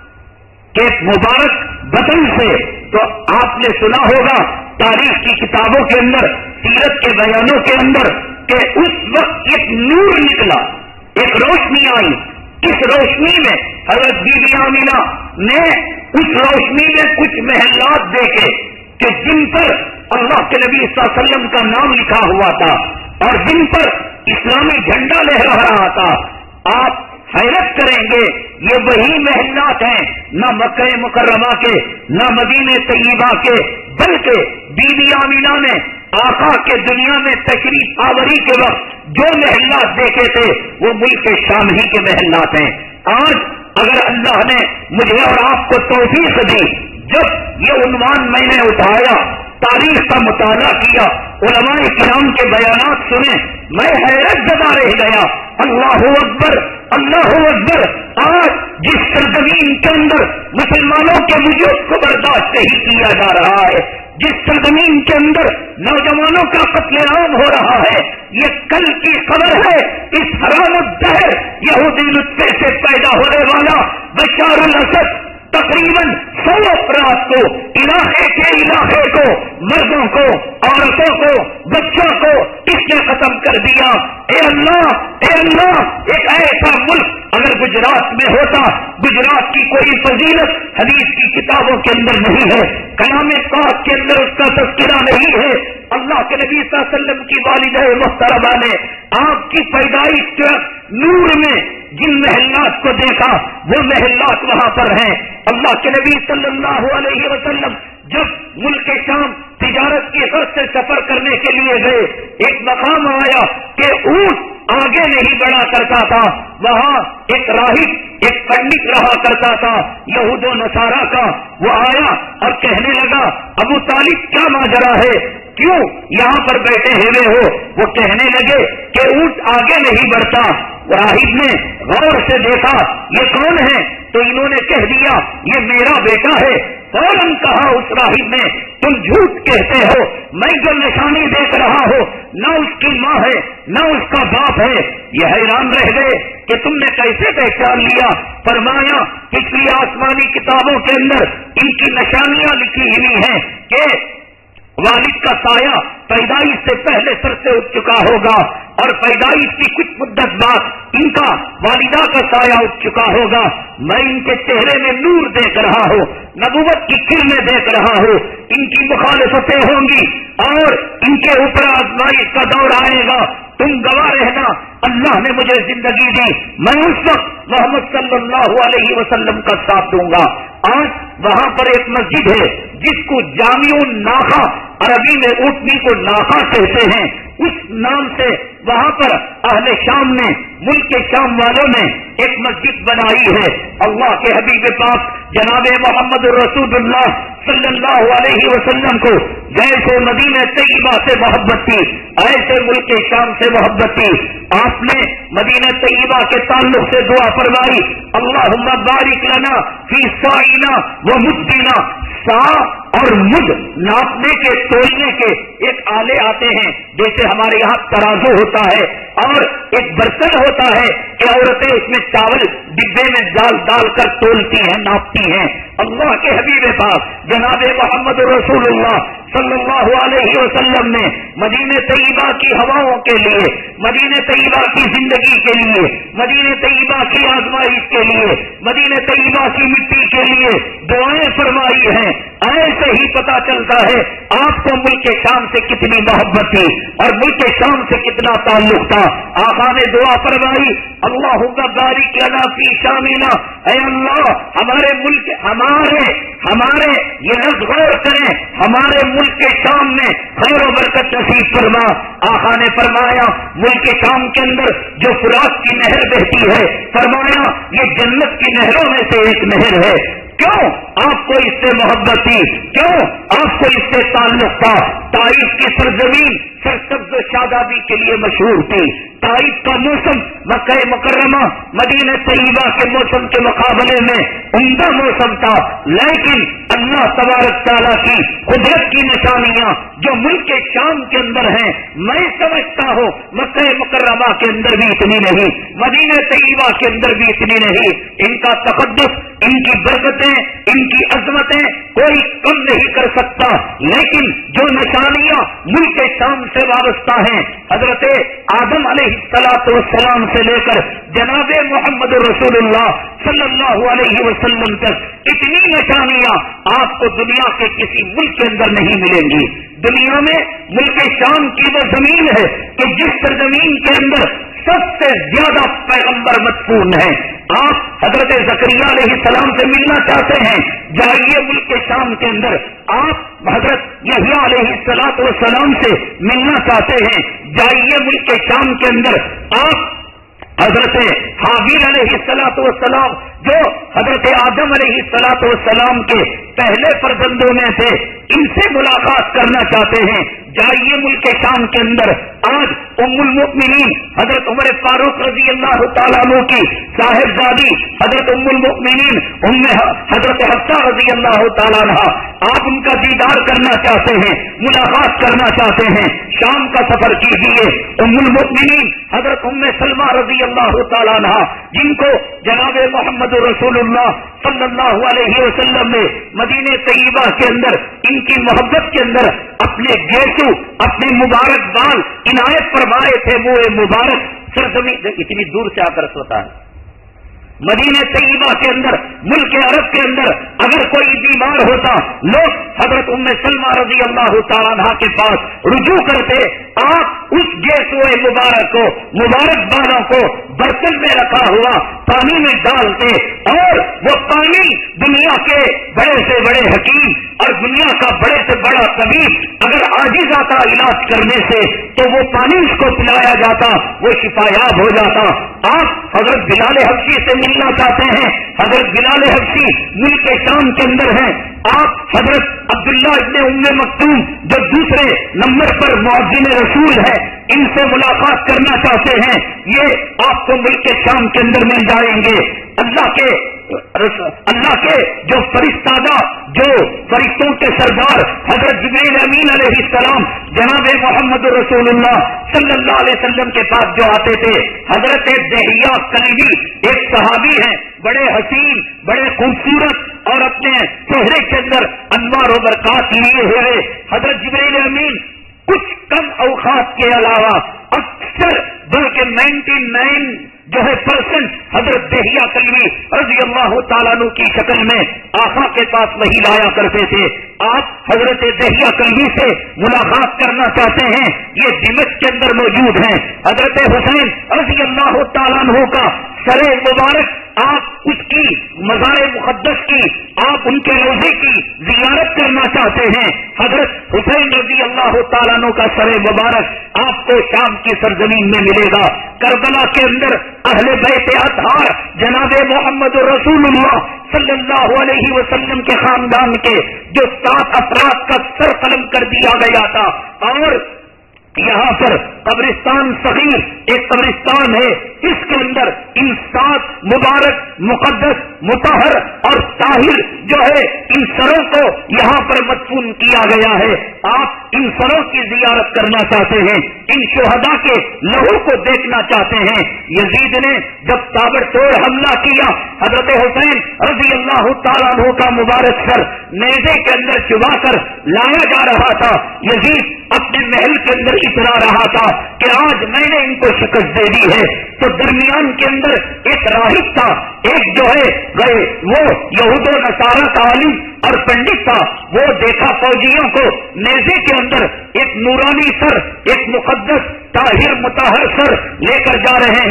کے مبارک بطن سے تو آپ نے سنا ہوگا تاریخ کی کتابوں کے اندر، سیرت کے بیانوں کے اندر کہ اس وقت ایک نور نکلا، ایک روشنی آئی. اس روشنی میں حضرت بی بی آمینہ نے اس روشنی میں کچھ محلات دیکھے کہ جن پر اللہ کے نبی صلی اللہ علیہ وسلم کا نام لکھا ہوا تھا اور جن پر اسلامی جھنڈا لہرا رہا تھا. آپ حیرت کریں گے یہ وہی محلات ہیں، نہ مکہ مکرمہ کے نہ مدینہ طیبہ کے، بلکہ بی بی آمینہ نے آقا کے دنیا میں تشریف آوری کے وقت جو محلات دیکھے تھے وہ ملک شام ہی کے محلات ہیں. آج اگر اللہ نے مجھے اور آپ کو توفیق دی، جب یہ عنوان میں نے اٹھایا، تاریخ کا مطالعہ کیا، علماء کرام کے بیانات سنے، میں حیرت زدہ رہ گیا. اللہ اکبر اللہ اکبر. آج جس سرزمین کے اندر مسلمانوں کے وجود کو برداشت نہیں کیا جا رہا ہے، جس سرزمین کے اندر نوجوانوں کا قتل عام ہو رہا ہے، یہ کل کی خبر ہے. اس حرام الدہر یہودی نطفے سے پیدا ہونے والا بشار الاسد تقریباً سو افراد کو، علاقے کے علاقے کو، مردوں کو، عورتوں کو، بچوں کو اس نے ختم کر دیا. اے اللہ اے اللہ ایک ایسا ملک اگر گجرات میں ہوتا، گجرات کی کوئی فضیلت حدیث کی کتابوں کے اندر نہیں ہے، کلام پاک کے اندر اس کا تذکرہ نہیں ہے. اللہ کے نبی صلی اللہ علیہ وسلم کی والدہ محترمہ نے آپ کی پیدائش کے نور میں جن محلات کو دیکھا وہ محلات وہاں پر ہیں. اللہ کے نبی صلی اللہ علیہ وسلم جب ملک شام تجارت کی غرض سے سفر کرنے کے لیے گئے، ایک مقام آیا کہ اونٹ آگے نہیں بڑھا کرتا تھا، وہاں ایک راہب ایک پنڈت رہا کرتا تھا یہود و نصارہ کا. وہ آیا اور کہنے لگا ابو طالب کیا ماجرا ہے، کیوں یہاں پر بیٹھے ہوئے ہو؟ وہ کہنے لگے کہ اونٹ آگے نہیں بڑھتا. راہب نے غور سے دیکھا یہ کون ہے تو انہوں نے کہہ دیا یہ میرا بیٹا ہے. فوراً کہا اس راہب نے تم جھوٹ کہتے ہو، میں جو نشانی دیکھ رہا ہوں نہ اس کی ماں ہے نہ اس کا باپ ہے. یہ حیران رہ گئے کہ تم نے کیسے پہچان لیا؟ فرمایا پچھلی آسمانی کتابوں کے اندر ان کی نشانیاں لکھی ہوئی ہیں کہ والد کا سایہ پیدائش سے پہلے سر سے اٹھ چکا ہوگا اور پیدائش کی کچھ مدت بعد ان کا والدہ کا سایہ اٹھ چکا ہوگا. میں ان کے چہرے میں نور دیکھ رہا ہوں، نبوت کی کرنیں دیکھ رہا ہوں. ان کی مخالفتیں ہوں گی اور ان کے اوپر آزمائش کا دور آئے گا. تم گواہ رہنا اللہ نے مجھے زندگی دی، میں اس وقت محمد صلی اللہ علیہ وسلم کا ساتھ دوں گا. آج وہاں پر ایک مسجد ہے جس کو جامع الناخا، عربی میں اونٹنی کو ناخا کہتے ہیں، اس نام سے وہاں پر اہل شام نے، ملک شام والوں نے ایک مسجد بنائی ہے. اللہ کے حبیب پاک جناب محمد رسول اللہ صلی اللہ علیہ وسلم کو جیسے مدینہ طیبہ سے محبت تھی ایسے ملک شام سے محبت تھی. آپ نے مدینہ طیبہ کے تعلق سے دعا فرمائی اللہم بارک لنا فی سائنا و مدنا. سا اور مد ناپنے کے تولنے کے ایک آلے آتے ہیں، جیسے ہمارے یہاں ترازو ہوتا ہے اور ایک برتن ہوتا ہے کہ عورتیں اس میں چاول ڈبے میں ڈال ڈال کر تولتی ہیں، ناپتی ہیں. اللہ کے حبیب پاک جناب محمد رسول اللہ صلی اللہ علیہ وسلم نے مدینہ طیبہ کی ہواؤں کے لیے، مدینہ طیبہ کی زندگی کے لیے، مدینہ طیبہ کی آزمائش کے لیے، مدینہ طیبہ کی مٹی کے لیے دعائیں فرمائی ہیں. ایسے ہی پتا چلتا ہے آپ کو ملک شام سے کتنی محبت تھی اور ملک شام سے کتنا تعلق تھا. آقا نے دعا فرمائی اللہم بارک لنا فی شامنا، اے اللہ ہمارے ملک ہمارے ہمارے یہ لفظ غور کریں، ہمارے ملک کے شام میں خیر و برکت نصیب فرما۔ آقا نے فرمایا ملک شام کے اندر جو فرات کی نہر بہتی ہے، فرمایا یہ جنت کی نہروں میں سے ایک نہر ہے۔ کیوں آپ کو اس سے محبت تھی؟ کیوں آپ کو اس سے تعلق تھا؟ طائف کی سرزمین سرسبز و شادابی کے لیے مشہور تھی۔ طائف کا موسم مکہ مکرمہ مدینہ طیبہ کے موسم کے مقابلے میں عمدہ موسم تھا، لیکن اللہ تبارک تعالیٰ کی قدرت کی نشانیاں جو ملک شام کے اندر ہیں، میں سمجھتا ہوں مکہ مکرمہ کے اندر بھی اتنی نہیں، مدینہ طیبہ کے اندر بھی اتنی نہیں۔ ان کا تقدس، ان کی برکتیں، ان کی عظمتیں کوئی کم نہیں کر سکتا، لیکن جو نشانیاں ملک شام سے وابستہ ہیں، حضرت آدم علیہ الصلوۃ والسلام سے لے کر جناب محمد رسول اللہ صلی اللہ علیہ وسلم تک اتنی نشانیاں آپ کو دنیا کے کسی ملک کے اندر نہیں ملیں گی۔ دنیا میں ملک شام کی وہ زمین ہے کہ جس سرزمین کے اندر سب سے زیادہ پیغمبر مدفون ہیں۔ آپ حضرت زکریا علیہ السلام سے ملنا چاہتے ہیں، جائیے ملک شام کے اندر۔ آپ حضرت یحییٰ علیہ الصلوۃ والسلام سے ملنا چاہتے ہیں، جائیے ملک شام کے اندر۔ آپ حضرت حابیل علیہ الصلوۃ والسلام جو حضرت آدم علیہ الصلوۃ والسلام کے پہلے فرزندوں میں تھے، ان سے ملاقات کرنا چاہتے ہیں، جائیے ملک شام کے اندر۔ آج ام المؤمنین حضرت عمر فاروق رضی اللہ تعالیٰ عنہ کی صاحبزادی حضرت ام المؤمنین ام حضرت حفصہ رضی اللہ تعالیٰ عنہ، آپ ان کا دیدار کرنا چاہتے ہیں، ملاقات کرنا چاہتے ہیں، شام کا سفر کیجیے۔ ام المؤمنین حضرت ام سلمہ رضی اللہ تعالیٰ عنہ، جن کو جناب محمد رسول اللہ صلی اللہ علیہ وسلم نے مدینہ طیبہ کے اندر ان کی محبت کے اندر اپنے گیسو، اپنے مبارک بال عنایت فرمائے تھے، وہ مبارک سرزمین اتنی دور سے آ کر سوتا ہے۔ مدینہ طیبہ کے اندر، ملک عرب کے اندر اگر کوئی بیمار ہوتا، لوگ حضرت ام سلمہ رضی اللہ تعالیٰ عنہ کے پاس رجوع کرتے، آپ اس گیسوئے مبارک کو، مبارک بالوں کو برتن میں رکھا ہوا پانی میں ڈالتے، اور وہ پانی دنیا کے بڑے سے بڑے حکیم اور دنیا کا بڑے سے بڑا طبیب اگر عاجز آتا علاج کرنے سے تو وہ پانی اس کو پلایا جاتا، وہ شفایاب ہو جاتا۔ آپ حضرت بلال حبشی سے ملنا چاہتے ہیں، حضرت بلال حبشی ملک شام کے اندر ہیں۔ آپ حضرت عبداللہ ابن ام مکتوم جو دوسرے نمبر پر مؤذن رسول ہے، ان سے ملاقات کرنا چاہتے ہیں، یہ آپ کو ملک شام کے اندر مل جائیں گے۔ اللہ کے اللہ کے جو فرشتہ جو فرشتوں کے سردار حضرت جبریل امین علیہ السلام جناب محمد رسول اللہ صلی اللہ علیہ وسلم کے پاس جو آتے تھے، حضرت دہیہ کلبی ایک صحابی ہیں، بڑے حسین، بڑے خوبصورت اور اپنے چہرے کے اندر انوار و برکات لیے ہوئے حضرت جبریل امین کچھ کم اوقات کے علاوہ اکثر بلکہ نائنٹی نائن جو ہے پرسنٹ حضرت دہیہ کلبی رضی اللہ تعالیٰ عنہ کی شکل میں آقا کے پاس وہی لایا کرتے تھے۔ آپ حضرت دہیہ کلبی سے ملاقات کرنا چاہتے ہیں، یہ دمشق کے اندر موجود ہیں۔ حضرت حسین رضی اللہ تعالیٰ عنہ کا سر مبارک، آپ اس کی مزار مقدس کی، آپ ان کے روضے کی زیارت کرنا چاہتے ہیں، حضرت حسین رضی اللہ تعالیٰ عنہ کا سر مبارک آپ کو شام کی سرزمین میں ملے گا۔ کربلا کے اندر اہل بیت اطہار جناب محمد رسول اللہ صلی اللہ علیہ وسلم کے خاندان کے جو سات افراد کا سر قلم کر دیا گیا تھا، اور یہاں پر قبرستان صغیر ایک قبرستان ہے، اس کے اندر ان سات مبارک مقدس مطہر اور طاہر جو ہے ان سروں کو یہاں پر مدفون کیا گیا ہے۔ آپ ان سروں کی زیارت کرنا چاہتے ہیں، ان شہداء کے لہو کو دیکھنا چاہتے ہیں۔ یزید نے جب تابڑ توڑ حملہ کیا، حضرت حسین رضی اللہ تعالیٰ عنہ کا مبارک سر نیزے کے اندر چبا کر لایا جا رہا تھا، یزید اپنے محل کے اندر اترا رہا تھا کہ آج میں نے ان کو شکست دے دی ہے، تو درمیان کے اندر ایک راہب تھا، ایک جو ہے گئے وہ یہود و نصارہ کا عالم اور پنڈت تھا، وہ دیکھا فوجیوں کو نیزے کے اندر ایک نورانی سر، ایک مقدس طاہر مطہر سر لے کر جا رہے ہیں۔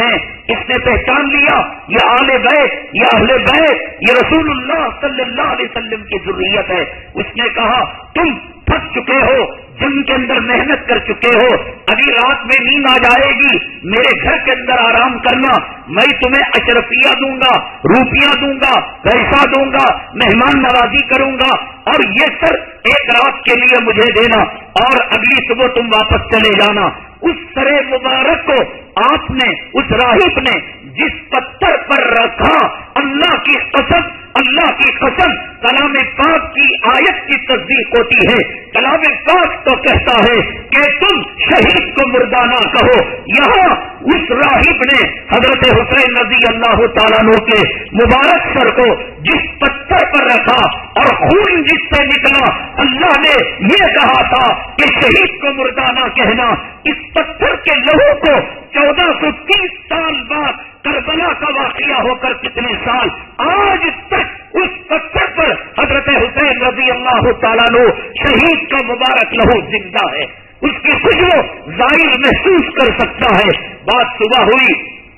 اس نے پہچان لیا یہ آل بیت، یہ اہل بیت، یہ رسول اللہ صلی اللہ علیہ وسلم کی ذریت ہے. اس نے کہا تم تھک چکے ہو، جنگ کے اندر محنت کر چکے ہو، ابھی رات میں نیند آ جائے گی، میرے گھر کے اندر آرام کرنا، میں تمہیں اشرفیہ دوں گا، روپیہ دوں گا، پیسہ دوں گا، مہمان نوازی کروں گا، اور یہ سر ایک رات کے لیے مجھے دینا اور اگلی صبح تم واپس چلے جانا. اس سر مبارک کو آپ نے، اس راہب نے جس پتھر پر رکھا، اللہ کی قسم، اللہ کی قسم، کلام پاک کی آیت کی تصدیق ہوتی ہے. کلام پاک تو کہتا ہے کہ تم شہید کو مردانہ کہو. یہاں اس راہب نے حضرت حسین رضی اللہ تعالیٰ عنہ کے مبارک سر کو جس پتھر پر رکھا اور خون جس سے نکلا، اللہ نے یہ کہا تھا کہ شہید کو مردانہ کہنا. اس پتھر کے لہو کو چودہ سو تیس سال بعد کربلا کا واقعہ ہو کر کتنے سال، آج تک اس پتھر پر حضرت حسین رضی اللہ تعالیٰ عنہ شہید کا مبارک لہو زندہ ہے. اس کی خوشبو ظاہر محسوس کر سکتا ہے. بات صبح ہوئی،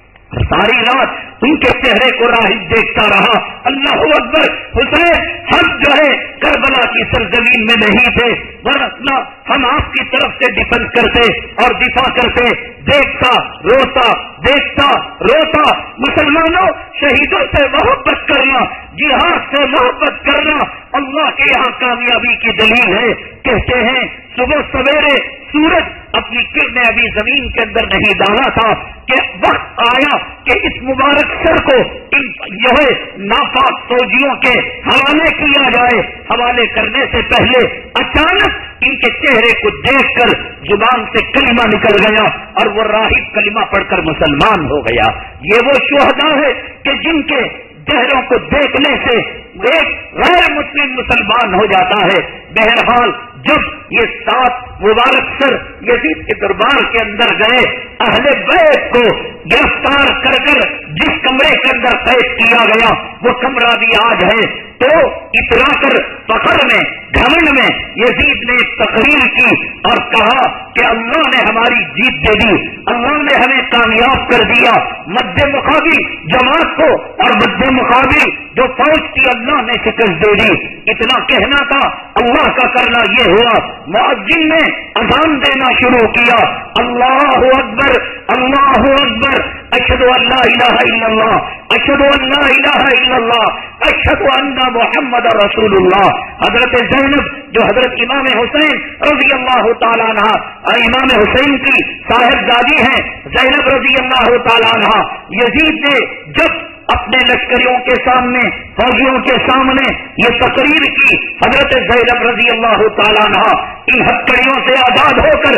ساری رات ان کے چہرے کو راہب دیکھتا رہا. اللہ اکبر، حسین ہم جو ہے کربلا کی سرزمین میں نہیں تھے، ورنہ ہم آپ کی طرف سے ڈیفینس کرتے اور دفاع کرتے. دیکھتا روتا، دیکھتا روتا. مسلمانوں، شہیدوں سے محبت کرنا، جہاد سے محبت کرنا اللہ کے یہاں کامیابی کی دلیل ہے. کہتے ہیں صبح سویرے سورج اپنی کرنیں ابھی زمین کے اندر نہیں ڈالا تھا کہ وقت آیا کہ اس مبارک سر کو ان جو ہے ناپاک فوجیوں کے حوالے کیا جائے. حوالے کرنے سے پہلے اچانک ان کے چہرے کو دیکھ کر زبان سے کلمہ نکل گیا اور وہ راہب کلمہ پڑھ کر مسلمان ہو گیا. یہ وہ شہداء ہے کہ جن کے چہروں کو دیکھنے سے ایک غیر مسلم مسلمان ہو جاتا ہے. بہرحال جب یہ سات مبارک سر یزید کے دربار کے اندر گئے، اہل بیت کو گرفتار کر کر جس کمرے کے اندر قید کیا گیا وہ کمرہ بھی آج ہے، تو اترا کر فخر میں، گھمنڈ میں یزید نے ایک تقریر کی اور کہا کہ اللہ نے ہماری جیت دے دی، اللہ نے ہمیں کامیاب کر دیا. مد مقابل جماعت کو اور مد مقابل جو فوج کی اللہ نے شکست دے دی. اتنا کہنا تھا، اللہ کا کرنا یہ ہوا، مؤذن نے اذان دینا شروع کیا، اللہ اکبر، اللہ اکبر، اشہد ان لا الہ الا اللہ، اشہد ان لا الہ الا اللہ، اشہد ان محمد رسول اللہ. حضرت زینب جو حضرت امام حسین رضی اللہ تعالیٰ عنہ اور امام حسین کی صاحبزادی ہیں، زینب رضی اللہ تعالیٰ عنہ، یزید نے جب اپنے لشکریوں کے سامنے، فوجیوں کے سامنے یہ تقریر کی، حضرت زینب رضی اللہ تعالیٰ عنہ ان ہتھکڑیوں سے آزاد ہو کر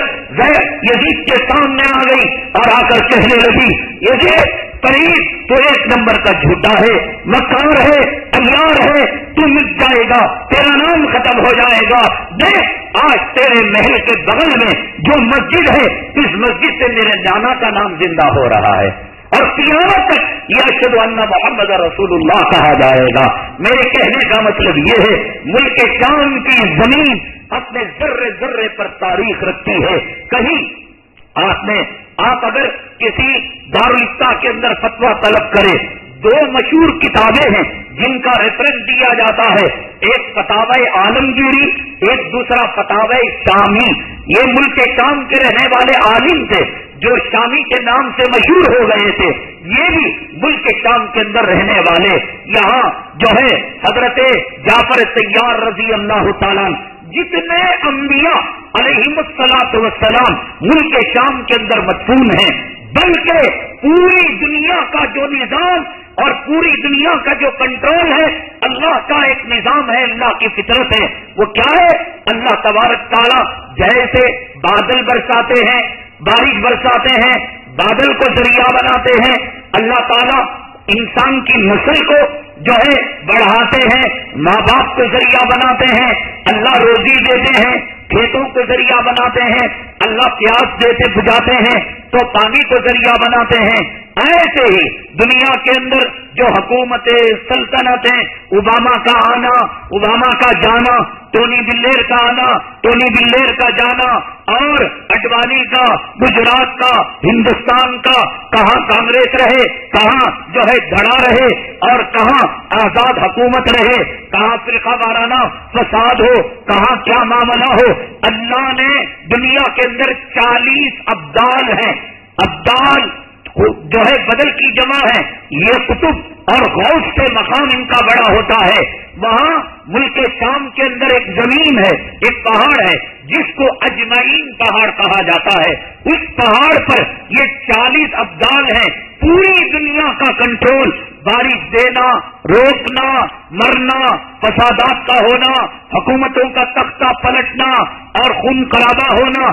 یزید کے سامنے آ گئی اور آ کر کہنے لگی، یزید قریب تو ایک نمبر کا جھوٹا ہے، مکار ہے، عیار ہے، تو مٹ جائے گا، تیرا نام ختم ہو جائے گا. دیکھ آج تیرے محل کے بغل میں جو مسجد ہے، اس مسجد سے میرے نانا کا نام زندہ ہو رہا ہے اور قیامت تک یہ اشہد ان محمد رسول اللہ کہا جائے گا. میرے کہنے کا مطلب یہ ہے، ملک شام کی زمین اپنے ذرے ذرے پر تاریخ رکھتی ہے. کہیں آپ نے آپ اگر کسی دارالفتہ کے اندر فتویٰ طلب کرے، دو مشہور کتابیں ہیں جن کا ریفرنس دیا جاتا ہے، ایک فتاوی عالمگیری، ایک دوسرا فتاوی شامی. یہ ملک شام کے رہنے والے عالم تھے جو شامی کے نام سے مشہور ہو گئے تھے، یہ بھی ملک شام کے اندر رہنے والے. یہاں جو ہے حضرت جعفر طیار رضی اللہ تعالیٰ، جتنے انبیاء علیہم الصلاۃ والسلام ملک شام کے اندر مدفون ہیں، بلکہ پوری دنیا کا جو نظام اور پوری دنیا کا جو کنٹرول ہے، اللہ کا ایک نظام ہے، اللہ کی فطرت ہے. وہ کیا ہے؟ اللہ تبارک تعالیٰ جیسے بادل برساتے ہیں، بارش برساتے ہیں، بادل کو ذریعہ بناتے ہیں، اللہ تعالیٰ انسان کی نسل کو جو ہے بڑھاتے ہیں، ماں باپ کو ذریعہ بناتے ہیں، اللہ روزی دیتے ہیں، کھیتوں کو ذریعہ بناتے ہیں، اللہ پیاس دیتے بجھاتے ہیں تو پانی کو ذریعہ بناتے ہیں. ایسے ہی دنیا کے اندر جو حکومت سلطنتیں، اوباما کا آنا، اوباما کا جانا، ٹونی بلیر کا آنا، ٹونی بلیر کا جانا، اور اڈوانی کا، گجرات کا، ہندوستان کا، کہاں کانگریس رہے، کہاں جو ہے دھڑا رہے، اور کہاں آزاد حکومت رہے، کہاں فرقہ وارانہ فساد ہو، کہاں کیا معاملہ ہو، اللہ نے دنیا کے اندر چالیس ابدال ہیں. ابدال جو ہے بدل کی جمع ہے. یہ قطب اور غوث سے مقام ان کا بڑا ہوتا ہے. وہاں ملک شام کے اندر ایک زمین ہے، ایک پہاڑ ہے جس کو اجمعین پہاڑ کہا جاتا ہے. اس پہاڑ پر یہ چالیس ابدال ہیں. پوری دنیا کا کنٹرول، بارش دینا، روکنا، مرنا، فسادات کا ہونا، حکومتوں کا تختہ پلٹنا اور خون خرابہ ہونا،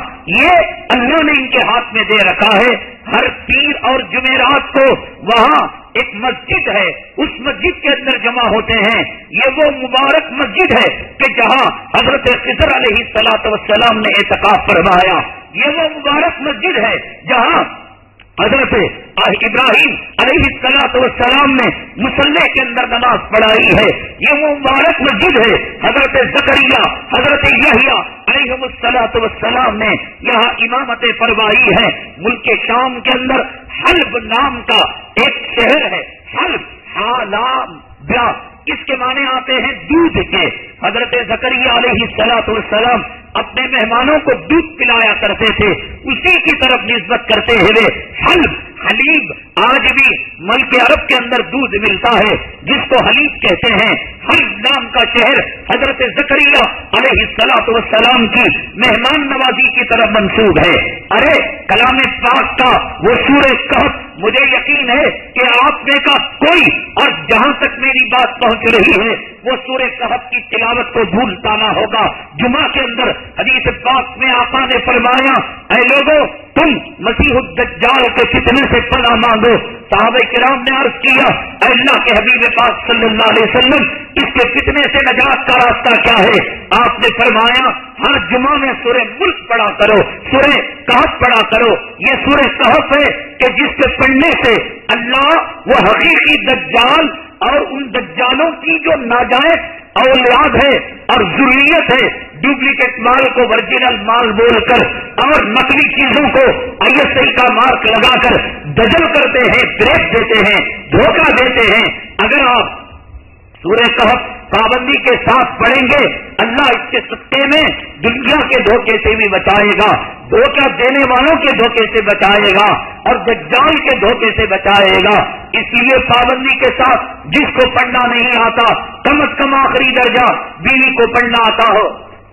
یہ اللہ نے ان کے ہاتھ میں دے رکھا ہے. ہر پیر اور جمعرات کو وہاں ایک مسجد ہے، اس مسجد کے اندر جمع ہوتے ہیں. یہ وہ مبارک مسجد ہے کہ جہاں حضرت خضر علیہ الصلوۃ والسلام نے اعتکاف فرمایا. یہ وہ مبارک مسجد ہے جہاں حضرت ابراہیم علیہ الصلوۃ والسلام نے مصلی کے اندر نماز پڑھائی ہے. یہ وہ مبارک مسجد ہے حضرت زکریا، حضرت یحییٰ علیہ الصلوۃ والسلام نے یہاں امامت فرمائی ہے. ملک شام کے اندر حلب نام کا ایک شہر ہے. حلب حالام بیا، اس کے معنی آتے ہیں دودھ کے. حضرت زکریا علیہ الصلوۃ والسلام اپنے مہمانوں کو دودھ پلایا کرتے تھے. اسی کی طرف نسبت کرتے ہوئے حلب، حلیب، آج بھی ملک عرب کے اندر دودھ ملتا ہے جس کو حلیب کہتے ہیں. حلب نام کا شہر حضرت زکریا علیہ الصلوۃ والسلام کی مہمان نوازی کی طرف منسوب ہے. ارے کلام پاک کا وہ سورہ کہف، مجھے یقین ہے کہ آپ میں کا کوئی، اور جہاں تک میری بات پہنچ رہی ہے، وہ سورہ کہف کی تلاوت کو بھولتا نہ ہوگا. جمعہ کے اندر حدیث پاک میں آقا نے فرمایا، اے لوگو تم مسیح الدجال کے فتنے سے پناہ مانگو. صحابہ کرام نے عرض کیا، اے اللہ کے حبیب پاک صلی اللہ علیہ وسلم، اس کے فتنے سے نجات کا راستہ کیا ہے؟ آپ نے فرمایا، ہر جمعہ میں سورہ ملک پڑھا کرو، سورہ کہف پڑھا کرو. یہ سورہ کہف ہے کہ جس کے پڑھنے سے اللہ وہ حقیقی دجال اور ان دجالوں کی جو ناجائز اولاد ہے اور ذریت ہے، ڈپلیکیٹ مال کو ورجنل مال بول کر اور نقلی چیزوں کو آئی ایس آئی کا مارک لگا کر دجل کرتے ہیں، بریک دیتے ہیں، دھوکہ دیتے ہیں. اگر آپ سورہ کہف پابندی کے ساتھ پڑھیں گے، اللہ اس کے سکے میں دنیا کے دھوکے سے بھی بچائے گا، دھوکہ دینے والوں کے دھوکے سے بچائے گا اور دجال کے دھوکے سے بچائے گا. اس لیے پابندی کے ساتھ جس کو پڑھنا نہیں آتا، کم از کم آخری درجہ بیوی کو پڑھنا آتا ہو،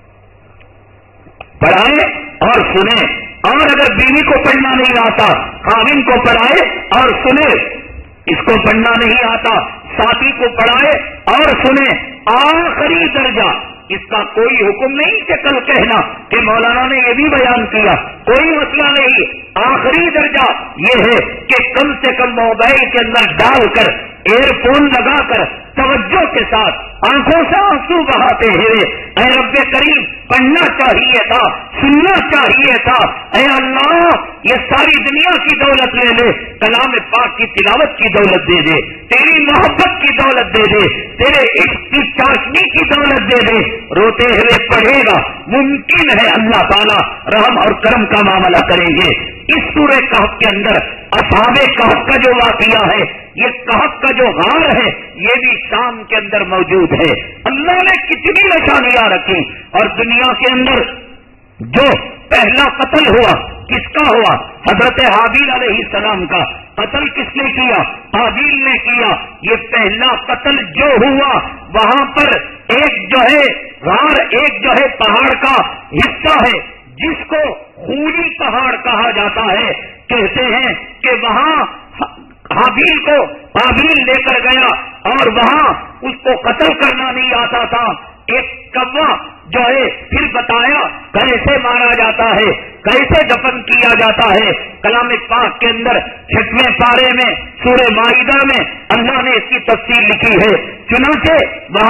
پڑھائے اور سنے. اور اگر بیوی کو پڑھنا نہیں آتا، خاوند کو پڑھائے اور سنے. اس کو پڑھنا نہیں آتا، ساتھی کو پڑھائے اور سنے. آخری درجہ، اس کا کوئی حکم نہیں کہ کل کہنا کہ مولانا نے یہ بھی بیان کیا، کوئی مسئلہ نہیں. آخری درجہ یہ ہے کہ کم سے کم موبائل کے اندر ڈال کر، ایئر فون لگا کر توجہ کے ساتھ آنکھوں سے آنسو بہاتے ہوئے، اے رب کریم پڑھنا چاہیے تھا، سننا چاہیے تھا. اے اللہ یہ ساری دنیا کی دولت لے لے، کلام پاک کی تلاوت کی دولت دے دے، تیری محبت کی دولت دے دے، تیرے عشق کی چاشنی کی دولت دے دے. روتے ہوئے پڑھے گا، ممکن ہے اللہ تعالیٰ رحم اور کرم کا معاملہ کریں گے. اس سورہ کہف کے اندر اصحاب کہف کا جو واقعہ ہے، یہ کہف کا جو غار ہے، یہ بھی شام کے اندر موجود ہے. اللہ نے کتنی نشانیاں رکھی. اور دنیا کے اندر جو پہلا قتل ہوا کس کا ہوا؟ حضرت حابیل علیہ السلام کا. قتل کس نے کیا؟ حابیل نے کیا. یہ پہلا قتل جو ہوا، وہاں پر ایک جو ہے غار، ایک جو ہے پہاڑ کا حصہ ہے جس کو خوری پہاڑ کہا جاتا ہے. کہتے ہیں کہ وہاں حابیل کو حابیل لے کر گیا اور وہاں اس کو قتل کرنا نہیں آتا تھا. ایک کوا جو ہے پھر بتایا کیسے مارا جاتا ہے، کیسے دفن کیا جاتا ہے. کلام پاک کے اندر چھٹویں پارے میں سورہ مائدہ میں اللہ نے اس کی تفصیل لکھی ہے. چنانچہ وہاں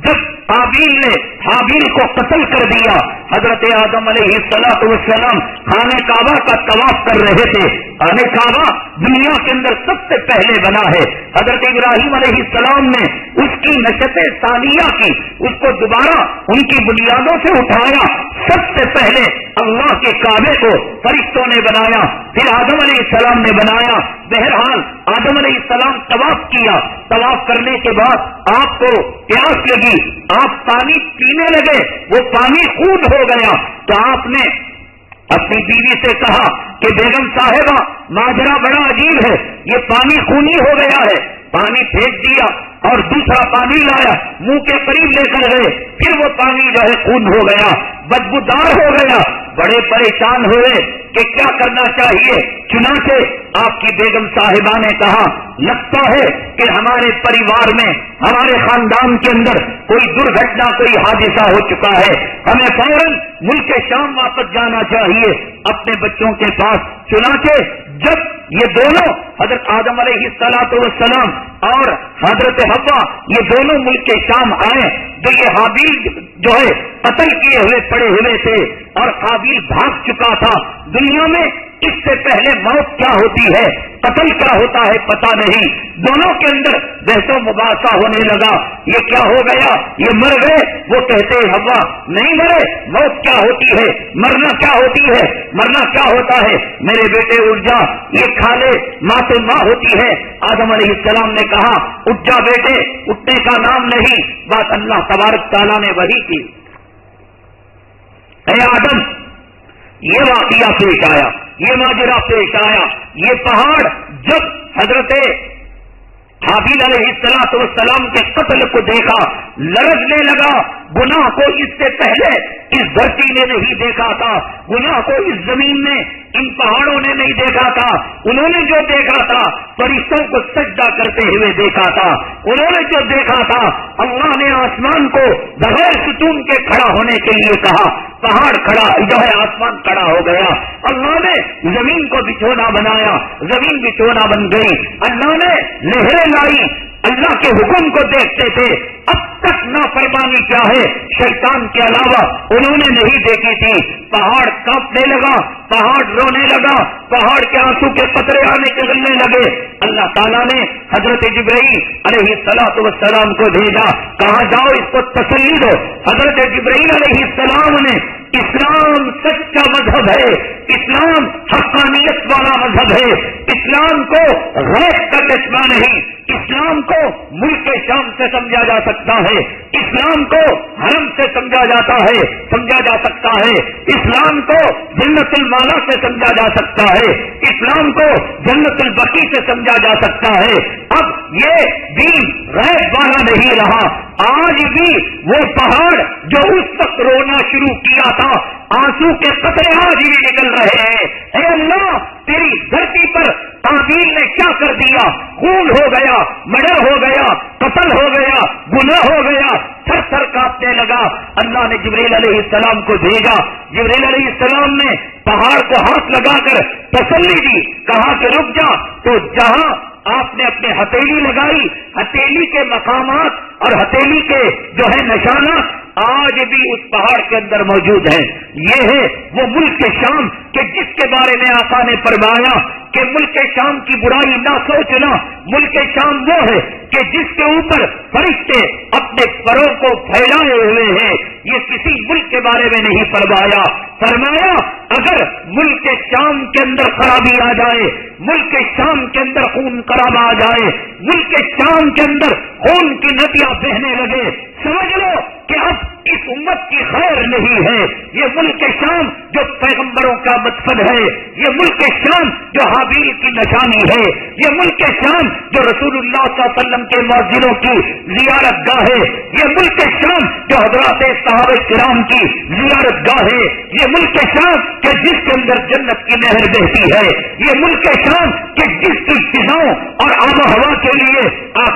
جب قابیل نے حابیل کو قتل کر دیا، حضرت آدم علیہ الصلوۃ والسلام خانہ کعبہ کا طواف کر رہے تھے. خانہ کعبہ دنیا کے اندر سب سے پہلے بنا ہے. حضرت ابراہیم علیہ السلام نے اس کی نشت ثانیہ کی، اس کو دوبارہ ان کی بنیادوں سے اٹھایا. سب سے پہلے اللہ کے کعبے کو فرشتوں نے بنایا، پھر آدم علیہ السلام نے بنایا. بہرحال آدم علیہ السلام طواف کیا. طواف کرنے کے بعد آپ کو پیاس لگی، آپ پانی پینے لگے، وہ پانی خون ہو گیا. تو آپ نے اپنی بیوی سے کہا کہ بیگم صاحبہ ماجرا بڑا عجیب ہے، یہ پانی خونی ہو گیا ہے. پانی پھینک دیا اور دوسرا پانی لایا، منہ کے قریب لے کر گئے، پھر وہ پانی جو ہے خون ہو گیا، بدبودار ہو گیا. بڑے پریشان ہوئے کہ کیا کرنا چاہیے. چنانچہ آپ کی بیگم صاحبہ نے کہا لگتا ہے کہ ہمارے پریوار میں، ہمارے خاندان کے اندر کوئی درگھٹنا، کوئی حادثہ ہو چکا ہے، ہمیں فوراً ملک شام واپس جانا چاہیے اپنے بچوں کے پاس. چنانچہ جب یہ دونوں حضرت آدم علیہ الصلوۃ والسلام اور حضرت حوا یہ دونوں ملک شام آئے تو یہ حابیل جو ہے قتل کیے ہوئے پڑے ہوئے تھے اور قابیل بھاگ چکا تھا. دنیا میں اس سے پہلے موت کیا ہوتی ہے، قتل کیا ہوتا ہے پتہ نہیں. دونوں کے اندر بحث و مباحثہ ہونے لگا. یہ کیا ہو گیا، یہ مر گئے. وہ کہتے ہوا نہیں مرے، موت کیا ہوتی ہے، مرنا کیا ہوتی ہے، مرنا کیا ہوتا ہے. میرے بیٹے اٹھ جا، یہ کھا لے، ماں تو ماں ہوتی ہے. آدم علیہ السلام نے کہا اٹھ جا بیٹے، اٹھنے کا نام نہیں. بات اللہ تبارک تعالیٰ نے وحی کی. اے آدم، یہ واقعہ پیش آیا، یہ ماجرا پیش آیا. یہ پہاڑ جب حضرت حابیل علیہ الصلوۃ والسلام کے قتل کو دیکھا لرزنے لگا. گناہ کو اس سے پہلے اس دھرتی نے نہیں دیکھا تھا، گناہ کو اس زمین میں ان پہاڑوں نے نہیں دیکھا تھا. انہوں نے جو دیکھا تھا فرشتوں کو سجدہ کرتے ہوئے دیکھا تھا. انہوں نے جو دیکھا تھا اللہ نے آسمان کو بغیر ستون کے کھڑا ہونے کے لیے کہا، پہاڑ کھڑا جو ہے آسمان کھڑا ہو گیا. اللہ نے زمین کو بچھونا بنایا، زمین بچھونا بن گئی. اللہ نے لہریں لائی، اللہ کے حکم کو دیکھتے تھے. اب تک نافرمانی کیا ہے شیطان کے علاوہ انہوں نے نہیں دیکھی تھی. پہاڑ کانپنے لگا، پہاڑ رونے لگا، پہاڑ کے آنسو کے قطرے آنے چلنے لگے. اللہ تعالیٰ نے حضرت جبرائیل علیہ الصلوۃ والسلام کو بھیجا، کہا جاؤ اس کو تسلی دو. حضرت جبرائیل علیہ السلام نے اسلام سچا مذہب ہے، اسلام حقانیت والا مذہب ہے، اسلام کو غیب کا چشمہ نہیں، اسلام کو ملک شام سے سمجھا جا سکتا ہے، اسلام کو حرم سے سمجھا جاتا ہے سمجھا جا سکتا ہے، اسلام کو جنت المالا سے سمجھا جا سکتا ہے، اسلام کو جنت البقیع سے سمجھا جا سکتا ہے. اب یہ دین غیب والا نہیں رہا. آج بھی وہ پہاڑ جو اس وقت رونا شروع کیا تھا، آنسو کے قطرے آج بھی نکل رہے ہیں. اے اللہ، تیری دھرتی پر قابیل نے کیا کر دیا، خون ہو گیا، مرڈر ہو گیا، قتل ہو گیا، گناہ ہو گیا، تھر تھر کانپنے لگا. اللہ نے جبرائیل علیہ السلام کو بھیجا. جبرائیل علیہ السلام نے پہاڑ کو ہاتھ لگا کر تسلی دی، کہا کہ رک جا. تو جہاں آپ نے اپنے ہتھیلی لگائی، ہتھیلی کے مقامات اور ہتھیلی کے جو ہے نشانات آج بھی اس پہاڑ کے اندر موجود ہیں. یہ ہے وہ ملک شام کہ جس کے بارے میں آقا نے فرمایا کہ ملک شام کی برائی نہ سوچنا. ملک شام وہ ہے کہ جس کے اوپر فرشتے اپنے پروں کو پھیلائے ہوئے ہیں. یہ کسی ملک کے بارے میں نہیں فرمایا. فرمایا اگر ملک شام کے اندر خرابی آ جائے، ملک شام کے اندر خون خراب آ جائے، ملک شام کے اندر خون کی ندیاں بہنے لگے، سمجھ لو کہ اب اس امت کی خیر نہیں ہے. یہ ملک شام جو پیغمبروں کا مدفن ہے، یہ ملک شام جو حابیل کی نشانی ہے، یہ ملک شام جو رسول اللہ صلی اللہ علیہ وسلم کے معززوں کی زیارت گاہ ہے، یہ ملک شام جو حضرات صحابہ کرام کی زیارت گاہ ہے، یہ ملک شام کہ جس کے اندر جنت کی نہر بہتی ہے، یہ ملک شام کہ جس کی فضاؤں اور آب و ہوا کے لیے آقا کی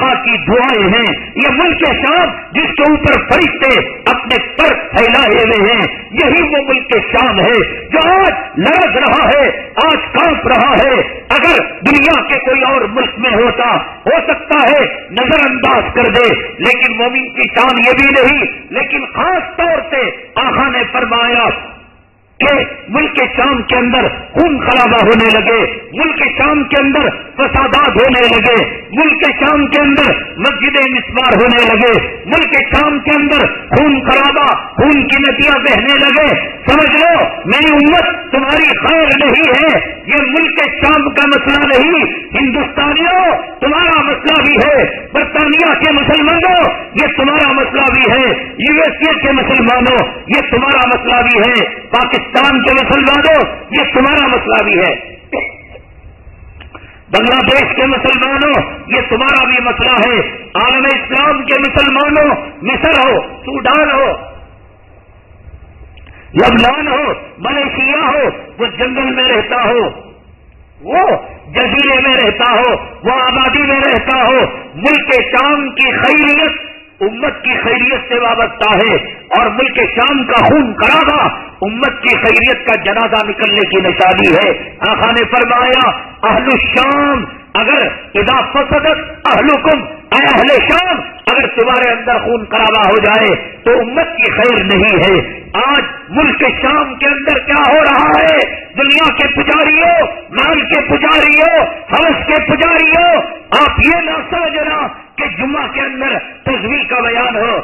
دعائیں ہیں، یہ ملک شام جس کے اوپر فرشتے اپنے پر پھیلائے ہوئے ہیں، یہی وہ ملک شام ہے جو آج لڑ رہا ہے، آج کانپ رہا ہے۔ اگر دنیا کے کوئی اور ملک میں ہوتا ہو سکتا ہے نظر انداز کر دے، لیکن مومن کی شان یہ بھی نہیں، لیکن خاص طور سے آقا نے فرمایا کہ ملک شام کے اندر خون خرابہ ہونے لگے، ملک شام کے اندر فسادات ہونے لگے، ملک شام کے اندر مسجدیں مسمار ہونے لگے، ملک شام کے اندر خون خرابہ، خون کی ندیاں بہنے لگے۔ سمجھ لو میری امت تمہاری خیر نہیں ہے، یہ ملک شام کا مسئلہ نہیں، ہندوستانیوں تمہارا مسئلہ بھی ہے، برطانیہ کے مسلمانوں یہ تمہارا مسئلہ بھی ہے، یو ایس اے کے مسلمانوں یہ تمہارا مسئلہ بھی ہے، پاکستان کے مسلمانوں یہ تمہارا مسئلہ بھی ہے، بنگلہ دیش کے مسلمانوں یہ تمہارا بھی مسئلہ ہے، عالم اسلام کے مسلمانوں مصر ہو، سوڈان ہو، لبنان ہو، ملیشیا ہو، وہ جنگل میں رہتا ہو، وہ جزیرے میں رہتا ہو، وہ آبادی میں رہتا ہو، ملک شام کی خیریت امت کی خیریت سے وابستہ ہے، اور ملک شام کا خون خرابہ امت کی خیریت کا جنازہ نکلنے کی نشانی ہے۔ آقا نے فرمایا اہل الشام اگر اذا فسدت اہلکم، اے اہل شام اگر تمہارے اندر خون خرابہ ہو جائے تو امت کی خیر نہیں ہے۔ آج ملک شام کے اندر کیا ہو رہا ہے؟ دنیا کے پجاریوں، مال کے پجاریوں، ہوس کے پجاریوں، آپ یہ نہ سمجھنا کہ جمعہ کے اندر تسبیح کا بیان ہو،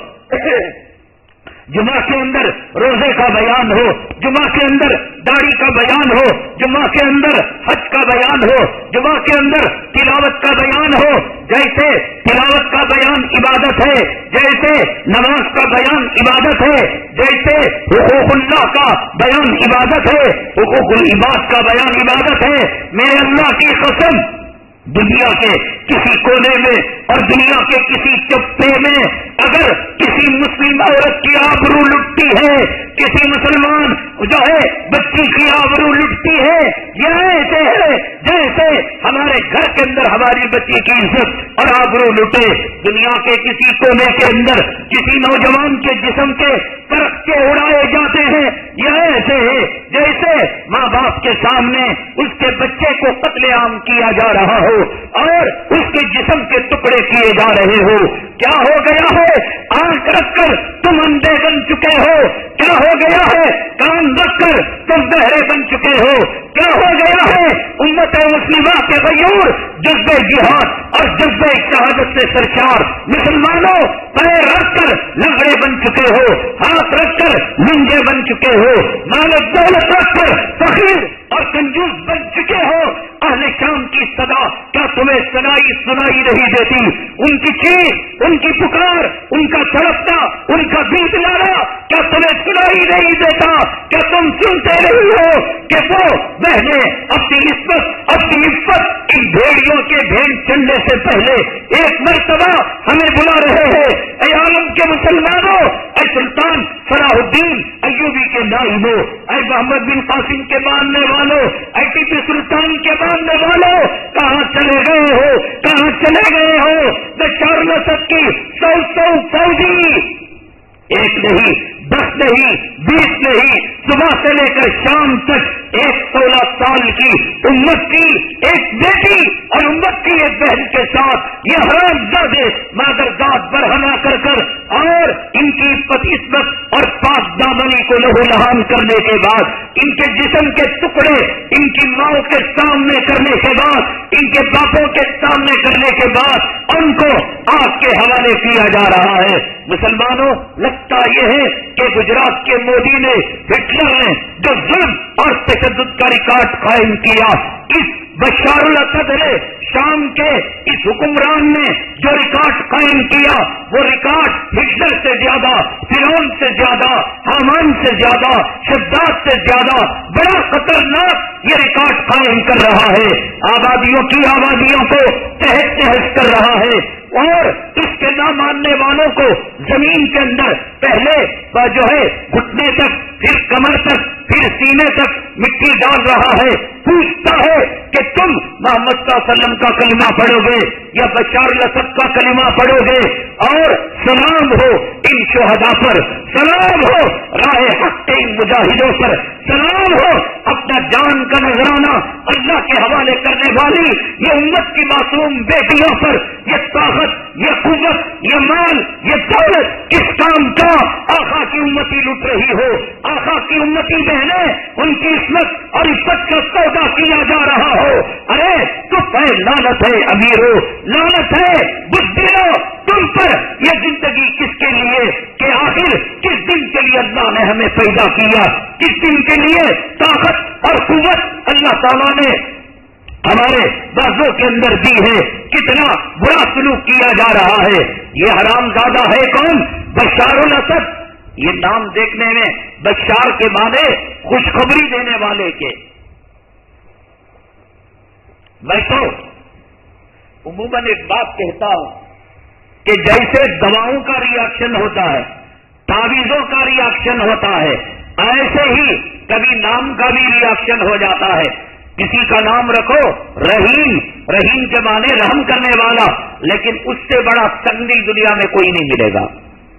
جمعہ کے اندر روزے کا بیان ہو، جمعہ کے اندر داڑھی کا بیان ہو، جمعہ کے اندر حج کا بیان ہو، جمعہ کے اندر تلاوت کا بیان ہو۔ جیسے تلاوت کا بیان عبادت ہے، جیسے نماز کا بیان عبادت ہے، جیسے حقوق اللہ کا بیان عبادت ہے، حقوق العباد کا بیان عبادت ہے، میرے اللہ کی قسم دنیا کے کسی کونے میں اور دنیا کے کسی چپے میں اگر کسی مسلم عورت کی آبرو لٹتی ہے، کسی مسلمان جو ہے بچی کی آبرو لٹتی ہے، یہ ایسے ہے جیسے ہمارے گھر کے اندر ہماری بچی کی عزت اور آبرو لٹے۔ دنیا کے کسی کونے کے اندر کسی نوجوان کے جسم کے ترقے اڑائے جاتے ہیں، یہ ایسے ہے جیسے ماں باپ کے سامنے اس کے بچے کو قتل عام کیا جا رہا ہو اور اس کے جسم کے ٹکڑے کیے جا رہے ہو۔ کیا ہو گیا ہے؟ آنکھ رکھ کر تم اندھے بن چکے ہو، کیا ہو گیا ہے؟ کان رکھ کر تم بہرے بن چکے ہو، کیا ہو گیا ہے؟ امت مسلمہ کے غیور جذبہ جہاد اور جذبہ شہادت سے سرشار مسلمانوں پیر رکھ کر لنگڑے بن چکے ہو، ہاتھ رکھ کر لنگے بن چکے ہو، مال دولت رکھ کر فقیر اور کنجوس بن چکے ہو۔ اہل شام کی صدا کیا تمہیں سنائی سنائی نہیں دیتی؟ ان کی چیخ، ان کی پکار، ان کا تڑپنا، ان کا گیت لانا کیا تمہیں سنائی نہیں دیتا؟ کیا تم سنتے نہیں ہو کہ وہ بہنیں اپنی عزت اپنی عزت ان بھیڑیوں کے بھیڑ چلنے سے پہلے ایک مرتبہ ہمیں بلا رہے ہیں؟ اے عالم کے مسلمانوں، اے سلطان صلاح الدین ایوبی کے نائبوں، اے محمد بن قاسم کے ماننے والوں، اے ٹیپو سلطان کے ماننے والوں، کہاں چلے گئے ہو؟ کہاں چلے گئے ہو؟ بشار الاسد کی سو سو فوجی، ایک نہیں، دس نہیں، بیس نہیں، صبح سے لے کر شام تک ایک سولہ سال کی امت کی ایک بیٹی اور امت کی ایک بہن کے ساتھ یہ حرام زادے مادرزاد برہنا کر کر اور ان کی عزت عصمت اور پاک دامنی کو لہو لہان کرنے کے بعد، ان کے جسم کے ٹکڑے ان کی ماؤں کے سامنے کرنے کے بعد، ان کے باپوں کے سامنے کرنے کے بعد ان کو آگ کے حوالے کیا جا رہا ہے۔ مسلمانوں، لگتا یہ ہے کہ گجرات کے مودی نے، ہٹلر نے جو ظلم اور تشدد کا ریکارڈ قائم کیا، اس بشار الاسد نے شام کے اس حکمران نے جو ریکارڈ قائم کیا، وہ ریکارڈ ہٹلر سے زیادہ، فرعون سے زیادہ، حامان سے زیادہ، شداد سے زیادہ، بڑا خطرناک یہ ریکارڈ قائم کر رہا ہے، آبادیوں کی آبادیوں کو تہس تہس کر رہا ہے، اور اس کے نہ ماننے والوں کو زمین کے اندر پہلے جو ہے گھٹنے تک، پھر کمر تک، پھر سینے تک مٹی ڈال رہا ہے، پوچھتا ہے کہ تم محمد صلی اللہ علیہ وسلم کا کلمہ پڑھو گے یا بشار الاسد کا کلمہ پڑھو گے، اور سلام ہو ان شہداء پر، سلام ہو راہ حق کے ان مجاہدوں پر، سلام ہو اپنا جان کا نذرانہ اللہ کے حوالے کرنے والی یہ امت کی معصوم بیٹیوں پر، یہ طاقت، یہ قوت، یہ مال، یہ دولت کس کام کا؟ آقا کی امتی لٹ رہی ہو، آقا کی امتی بہنیں ان کی عصمت اور عزت کا سودا کیا جا رہا ہو، ارے تو پہ لعنت ہے امیرو، لعنت ہے بزدلو تم پر، یہ زندگی کس کے لیے کہ آخر کس دن کے لیے اللہ نے ہمیں پیدا کیا، کس دن کے لیے طاقت اور قوت اللہ تعالیٰ نے ہمارے بازوں کے اندر دی ہے، کتنا برا سلوک کیا جا رہا ہے۔ یہ حرام زادہ ہے کون؟ Bashar al Assad. یہ نام دیکھنے میں بشار کے معنی خوشخبری دینے والے کے، میں تو عموماً ایک بات کہتا ہوں کہ جیسے دواؤں کا ری ایکشن ہوتا ہے، تعویذوں کا ری ایکشن ہوتا ہے، ایسے ہی کبھی نام کا بھی ری ایکشن ہو جاتا ہے۔ کسی کا نام رکھو رحیم، رحیم کے معنی رحم کرنے والا، لیکن اس سے بڑا سنگی دنیا میں کوئی نہیں ملے گا۔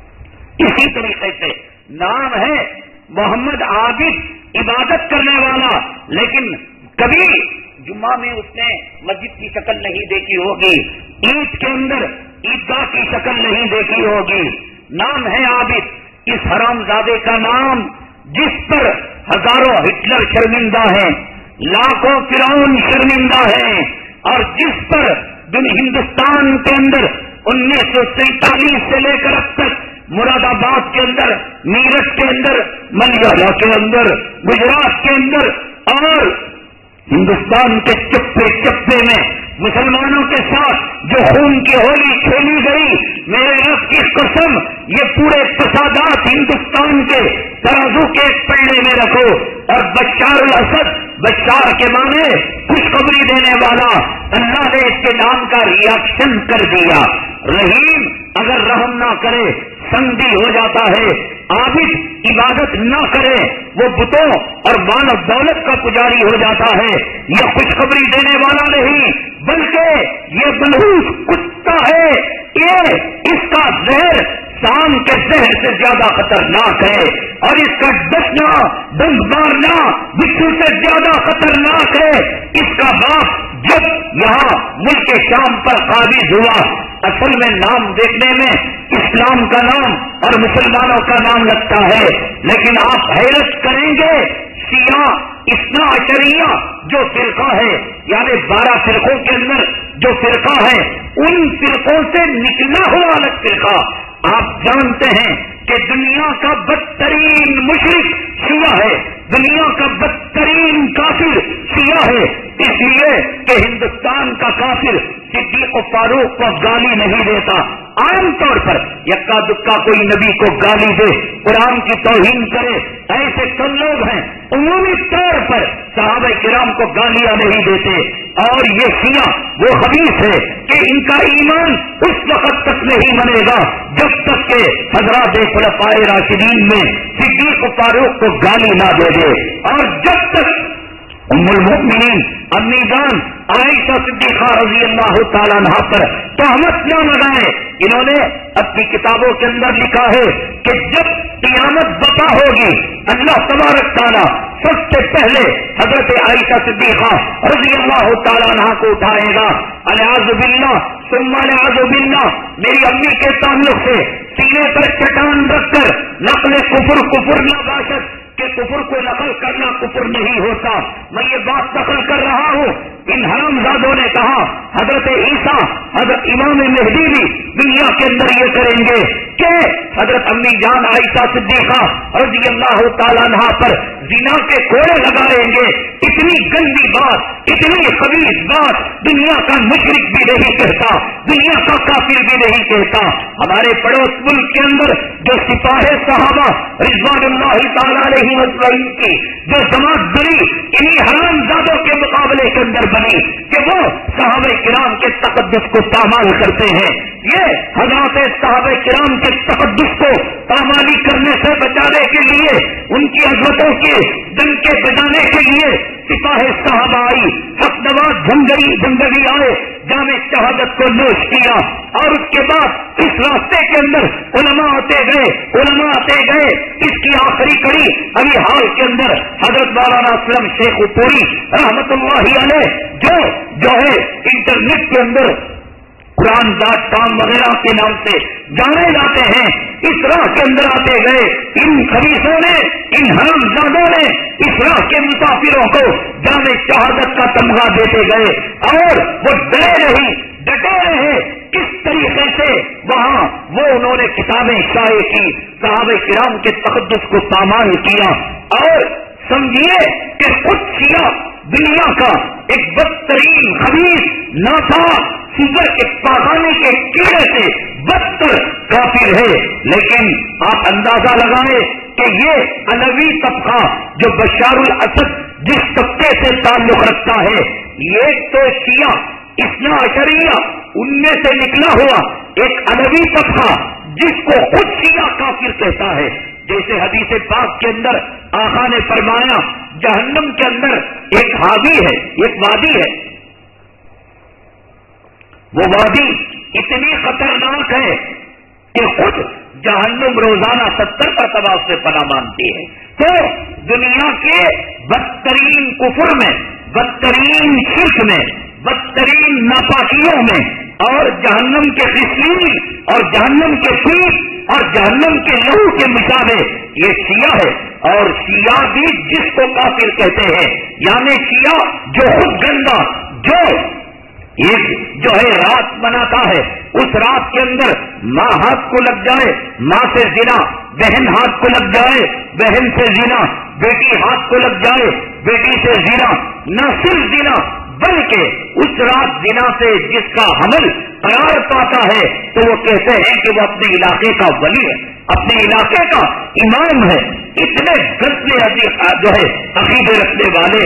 اسی طریقے سے نام ہے محمد عابد، عبادت کرنے والا، لیکن کبھی جمعہ میں اس نے مسجد کی شکل نہیں دیکھی ہوگی، عید کے اندر عیدگاہ کی شکل نہیں دیکھی ہوگی۔ نام ہے عابد۔ اس حرام زادے کا نام جس پر ہزاروں ہٹلر شرمندہ ہیں، لاکھوں فرعون شرمندہ ہیں، اور جس پر ہندوستان کے اندر انیس سو سینتالیس سے لے کر اب تک مراد آباد کے اندر، میرٹھ کے اندر، ملیالہ کے اندر، گجرات کے اندر اور ہندوستان کے چپے چپے میں مسلمانوں کے ساتھ جو خون کی ہولی کھیلی گئی، میرے رب کی قسم یہ پورے فسادات ہندوستان کے ترازو کے پلڑے میں رکھو، اور بشار الاسد، بشار کے معنی خوشخبری دینے والا، اللہ نے اس کے نام کا ریاکشن کر دیا۔ رحیم اگر رحم نہ کرے سنگی ہو جاتا ہے، عابد عبادت نہ کرے وہ بتوں اور مال و دولت کا پجاری ہو جاتا ہے۔ یہ خوشخبری دینے والا نہیں بلکہ یہ منحوس کتا ہے، یہ اس کا زہر سام کے زہر سے زیادہ خطرناک ہے، اور اس کا ڈسنا ڈنگ مارنا بچھو سے زیادہ خطرناک ہے۔ اس کا باپ جب یہاں ملک شام پر قابض ہوا، اصل میں نام دیکھنے میں اسلام کا نام اور مسلمانوں کا نام لگتا ہے، لیکن آپ حیرت کریں گے شیعہ اثنا عشریہ جو فرقہ ہے، یعنی بارہ فرقوں کے اندر جو فرقہ ہے، ان فرقوں سے نکلا ہوا الگ فرقہ۔ آپ جانتے ہیں کہ دنیا کا بدترین مشرک شیعہ ہے، دنیا کا بدترین کافر شیعہ ہے، اس لیے کہ ہندوستان کا کافر صدیق و فاروق کو گالی نہیں دیتا۔ عام طور پر یکا دکا کوئی نبی کو گالی دے، قرآن کی توہین کرے، ایسے کم لوگ ہیں، عمومی طور پر صحابہ کرام کو گالیاں نہیں دیتے۔ اور یہ شیعہ وہ خبیث ہے کہ ان کا ایمان اس وقت تک نہیں بنے گا جب تک کہ حضرات خلفائے راشدین میں صدیق و فاروق کو گالی نہ دے دے، اور جب تک ام المؤمنین امی جان عائشہ صدیقہ رضی اللہ تعالیٰ عنہ پر تہمت نہ لگائے۔ انہوں نے اپنی کتابوں کے اندر لکھا ہے کہ جب قیامت بتا ہوگی اللہ تبارک تعالیٰ سب سے پہلے حضرت عائشہ صدیقہ رضی اللہ تعالیٰ عنہ کو اٹھائے گا، الیاذ باللہ ثم الیاذ باللہ، میری امی کے تعلق سے سینے پر چٹان رکھ کر نقل کفر کفر نہ باشد کہ کفر کو نقل کرنا کفر نہیں ہوتا، میں یہ بات نقل کر رہا ہوں۔ ان حرام زادوں نے کہا حضرت عیسیٰ، حضرت امام مہدی بھی دنیا کے اندر یہ کریں گے کہ حضرت امی جان عائشہ صدیقہ رضی اللہ تعالیٰ عنہا پر زنا کے کوڑے لگائیں گے. اتنی گندی بات, اتنی خبیث بات دنیا کا مشرک بھی نہیں کہتا, دنیا کا کافر بھی نہیں کہتا. ہمارے پڑوس ملک کے اندر جو سپاہ صحابہ رضوان اللہ تعالیٰ علیہ وسلم کی جو جماعت بنی, انہی حرام زادوں کے مقابلے کے اندر بنی کہ وہ صحابہ کرام کے تقدس کو پامال کرتے ہیں. یہ حضرات صحابہ کرام کے تقدس کو پامالی کرنے سے بچانے کے لیے, ان کی عظمتوں کے ڈنکے بجانے کے لیے سپاہ صحابہ آئی, حق نواز جنگلی جنگلی آئے, جامع شہادت کو نوش کیا, اور اس کے بعد اس راستے کے اندر علماء آتے گئے علماء آتے گئے. اس کی آخری کڑی ابھی حال کے اندر حضرت مولانا اسلم شیخ پوری رحمت اللہ علیہ جو جو ہے انٹرنیٹ کے اندر قرآن ڈاٹ کام وغیرہ کے نام سے جانے جاتے ہیں, اس راہ کے اندر آتے گئے. ان خبیثوں نے, ان حرام زادوں نے اس راہ کے مسافروں کو جامع شہادت کا تمغہ دیتے گئے, اور وہ ڈرے نہیں ڈٹے رہے. کس طریقے سے وہاں وہ انہوں نے کتابیں شائع کی, صحابہ کرام کے تقدس کو پامال کیا, اور سمجھیے کہ خود شیعہ دنیا کا ایک بدترین خبیث ناپاک سور کے پاخانے کے کیڑے سے بدتر کافر ہے. لیکن آپ اندازہ لگائیں کہ یہ علوی طبقہ جو بشار الاسد جس طبقے سے تعلق رکھتا ہے, یہ تو شیعہ اثنا عشریہ ان میں سے نکلا ہوا ایک علوی طبقہ جس کو خود شیعہ کافر کہتا ہے. جیسے حدیث پاک کے اندر آقا نے فرمایا جہنم کے اندر ایک وادی ہے, ایک وادی ہے, وہ وادی اتنی خطرناک ہے کہ خود جہنم روزانہ ستر مرتبہ سے پناہ مانگتی ہے. تو دنیا کے بدترین کفر میں, بدترین شرک میں, بدترین ناپاکیوں میں, اور جہنم کے غسیل اور جہنم کے پیٹ اور جہنم کے لہو کے مشابے یہ شیعہ ہے. اور شیعہ بھی جس کو کافر کہتے ہیں, یعنی شیعہ جو خود گندا, جو ایک جو ہے رات بناتا ہے, اس رات کے اندر ماں ہاتھ کو لگ جائے ماں سے زنا, بہن ہاتھ کو لگ جائے بہن سے زنا, بیٹی ہاتھ کو لگ جائے بیٹی سے زنا, نہ صرف زنا بلکہ اس رات زنا سے جس کا حمل قرار پاتا ہے تو وہ کہتے ہیں کہ وہ اپنے علاقے کا ولی ہے, اپنے علاقے کا امام ہے. اتنے گندے جو ہے عقیدے رکھنے والے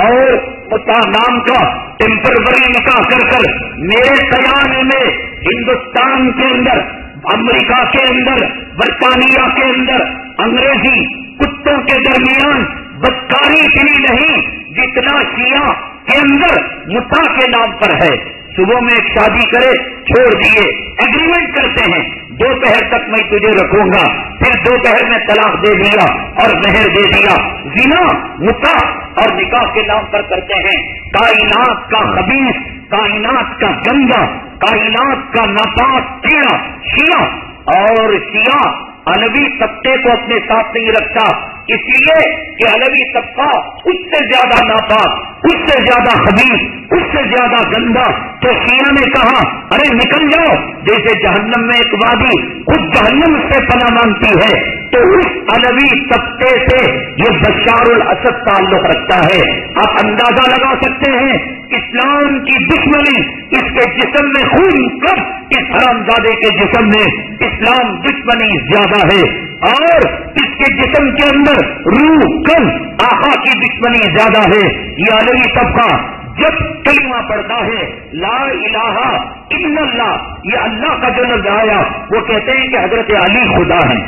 اور نام کا ٹیمپرری نکاح کر کر میرے خیال میں ہندوستان کے اندر, امریکہ کے اندر, برطانیہ کے اندر انگریزی کتوں کے درمیان بدکاری اتنی نہیں جتنا شیعہ کے اندر متا کے نام پر ہے. صبح میں ایک شادی کرے چھوڑ دیے, ایگریمنٹ کرتے ہیں دوپہر تک میں تجھے رکھوں گا, پھر دوپہر میں طلاق دے دیا اور مہر دے دیا. زنا, متا اور نکاح کے نام پر کرتے ہیں. کائنات کا خبیث, کائنات کا گندا, کائنات کا ناپاک کیڑا شیعہ. اور شیعہ علوی طبقے کو اپنے ساتھ نہیں رکھتا, اس لیے کہ علوی طبقہ اس سے زیادہ ناپاک, اس سے زیادہ خبیث, اس سے زیادہ گندا. تو شیعہ نے کہا ارے نکل جاؤ. جیسے جہنم میں ایک وادی خود جہنم سے پناہ مانگتی ہے, تو اس علوی طبقے سے یہ بشار الاسد تعلق رکھتا ہے. آپ اندازہ لگا سکتے ہیں اسلام کی دشمنی اس کے جسم میں خون کم, اس حرامزادے کے جسم میں اسلام دشمنی زیادہ ہے, اور اس کے جسم کے اندر روح کم, آقا کی دشمنی زیادہ ہے. یہ علوی طبقہ جب کلمہ پڑھتا ہے لا الہ الا اللہ, یہ اللہ کا جو لفظ آیا, وہ کہتے ہیں کہ حضرت علی خدا ہے.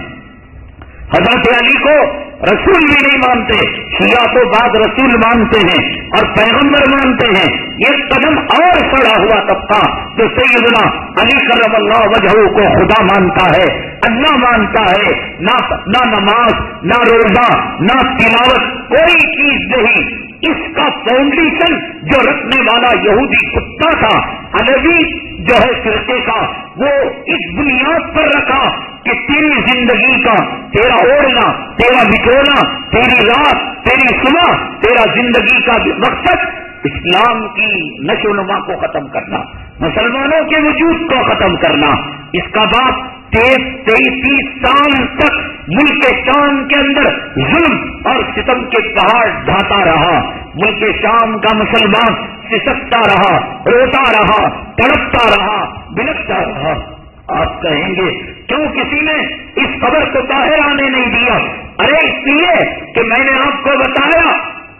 حضرت علی کو رسول بھی نہیں مانتے, شیعہ تو بعد رسول مانتے ہیں اور پیغمبر مانتے ہیں. یہ قدم اور سڑا ہوا طبقہ جو سیدنا علی کرم اللہ وجہہ کو خدا مانتا ہے, اللہ مانتا ہے, نہ نہ نماز, نہ روزہ, نہ تلاوت, کوئی چیز نہیں. اس کا فاؤنڈیشن جو رکھنے والا یہودی کتا تھا, علوی جو ہے فرقے کا, وہ اس بنیاد پر رکھا کہ تیری زندگی کا, تیرا اوڑھنا, تیرا بچونا, تیری رات, تیری صبح, تیرا زندگی کا مقصد اسلام کی نشو و نما کو ختم کرنا, مسلمانوں کے وجود کو ختم کرنا. اس کا باپ تینتیس سال تک ملک شام کے اندر ظلم اور ستم کے پہاڑ ڈھاتا رہا. ملک شام کا مسلمان سسکتا رہا, روتا رہا, تڑپتا رہا, بلکتا رہا. آپ کہیں گے کیوں کسی نے اس خبر کو باہر آنے نہیں دیا؟ ارے اس لیے کہ میں نے آپ کو بتایا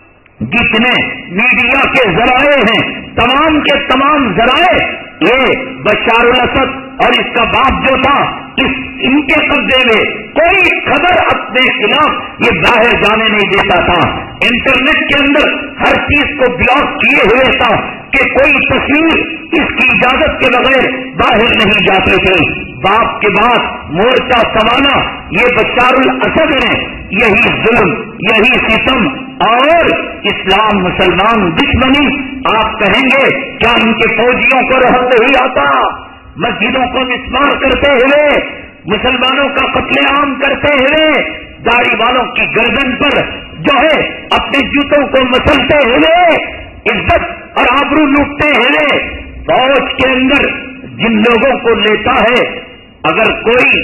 جتنے میڈیا کے ذرائع ہیں, تمام کے تمام ذرائع یہ بشار الاسد اور اس کا باپ جو تھا اس ان کے قبضے میں کوئی خبر اپنے خلاف یہ باہر جانے نہیں دیتا تھا. انٹرنیٹ کے اندر ہر چیز کو بلاک کیے ہوئے تھا کہ کوئی تصویر اس کی اجازت کے بغیر باہر نہیں جاتے تھے. باپ کے بعد مورچہ سوانا یہ بشار الاسد نے, یہی ظلم, یہی ستم اور اسلام مسلمان دشمنی. آپ کہیں گے کیا ان کے فوجیوں کو رحم نہیں آتا؟ مسجدوں کو مسمار کرتے ہوئے, مسلمانوں کا قتل عام کرتے ہوئے, داڑھی والوں کی گردن پر جو ہے اپنے جوتوں کو مسلتے ہوئے, عزت اور آبرو لوٹتے ہوئے, فوج کے اندر جن لوگوں کو لیتا ہے, اگر کوئی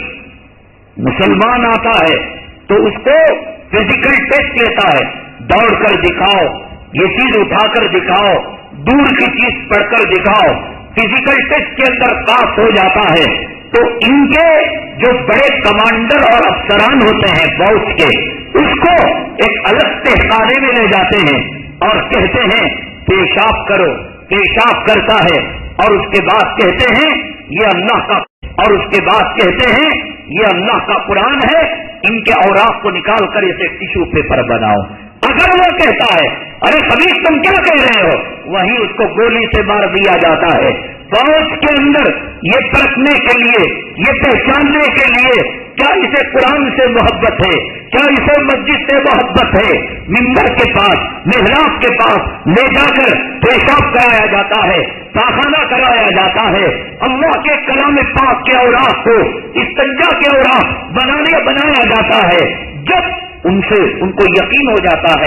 مسلمان آتا ہے تو اس کو فزیکل ٹیسٹ لیتا ہے. دوڑ کر دکھاؤ, یہ چیز اٹھا کر دکھاؤ, دور کی چیز پڑھ کر دکھاؤ. فزیکل ٹیسٹ کے اندر پاس ہو جاتا ہے تو ان کے جو بڑے کمانڈر اور افسران ہوتے ہیں فوج کے, اس کو ایک الگ تہخانے میں لے جاتے ہیں اور کہتے ہیں پیشاب کرو. پیشاب کرتا ہے اور اس کے بعد کہتے ہیں یہ اللہ کا, اور اس کے بعد کہتے ہیں یہ اللہ کا قرآن ہے, ان کے اوراق کو نکال کر اسے ٹیشو پیپر بناؤ. اگر وہ کہتا ہے ارے خبیث تم کیا کہہ رہے ہو, وہیں اس کو گولی سے مار دیا جاتا ہے. فوج کے اندر یہ پرکھنے کے لیے, یہ پہچاننے کے لیے کیا اسے قرآن سے محبت ہے, کیا اسے مسجد سے محبت ہے, منبر کے پاس, محراب کے پاس لے جا کر پیشاب کرایا جاتا ہے, پاخانہ کرایا جاتا ہے. اللہ کے کلام پاک کے اوراق کو استنجا کے اوراق بنانے بنایا جاتا ہے. جب ان سے ان کو یقین ہو جاتا ہے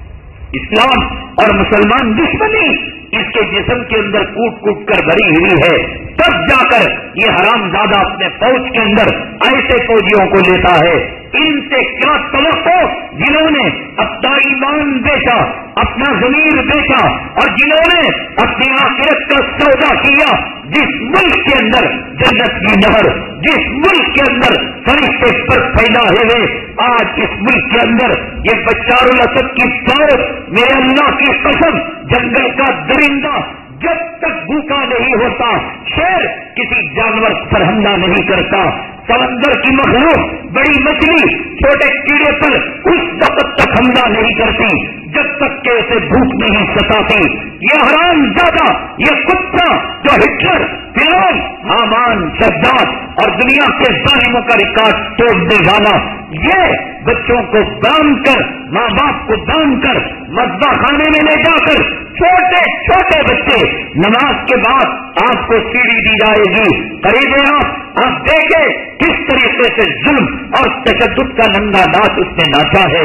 اسلام اور مسلمان دشمنی اس کے جسم کے اندر کوٹ کوٹ کر بھری ہوئی ہے, تب جا کر یہ حرام زادہ اپنے فوج کے اندر ایسے فوجیوں کو لیتا ہے. ان سے کیا توقع جنہوں نے اپنا ایمان بیچا, اپنا ضمیر بیچا, اور جنہوں نے اپنی آخرت کا سودا کیا. جس ملک کے اندر جنت کی نہر, جس ملک کے اندر فرشتے پر پیدا ہوئے, آج اس ملک کے اندر یہ بشار الاسد کی فوج, میرے اللہ کی قسم, جنگل کا درندہ جب تک بھوکا نہیں ہوتا, شیر کسی جانور پر حملہ نہیں کرتا, سمندر کی مخلوق, بڑی مچھلی چھوٹے کیڑے پر اس وقت تک حملہ نہیں کرتی جب تک کہ اسے بھوک نہیں ستاتی. یہ حرام زادہ, یہ کتا جو ہٹلر, فرعون, حامان, شداد اور دنیا کے ظالموں کا ریکارڈ توڑنے والا, یہ بچوں کو باندھ کر, ماں باپ کو باندھ کر مذبح خانے میں لے جا کر چھوٹے چھوٹے بچے, نماز کے بعد آپ کو سیڑھی دی جائے گی, قریبے آپ آپ دیکھیں کس طریقے سے ظلم اور تشدد کا ننگا ناچ اس نے ناچا ہے.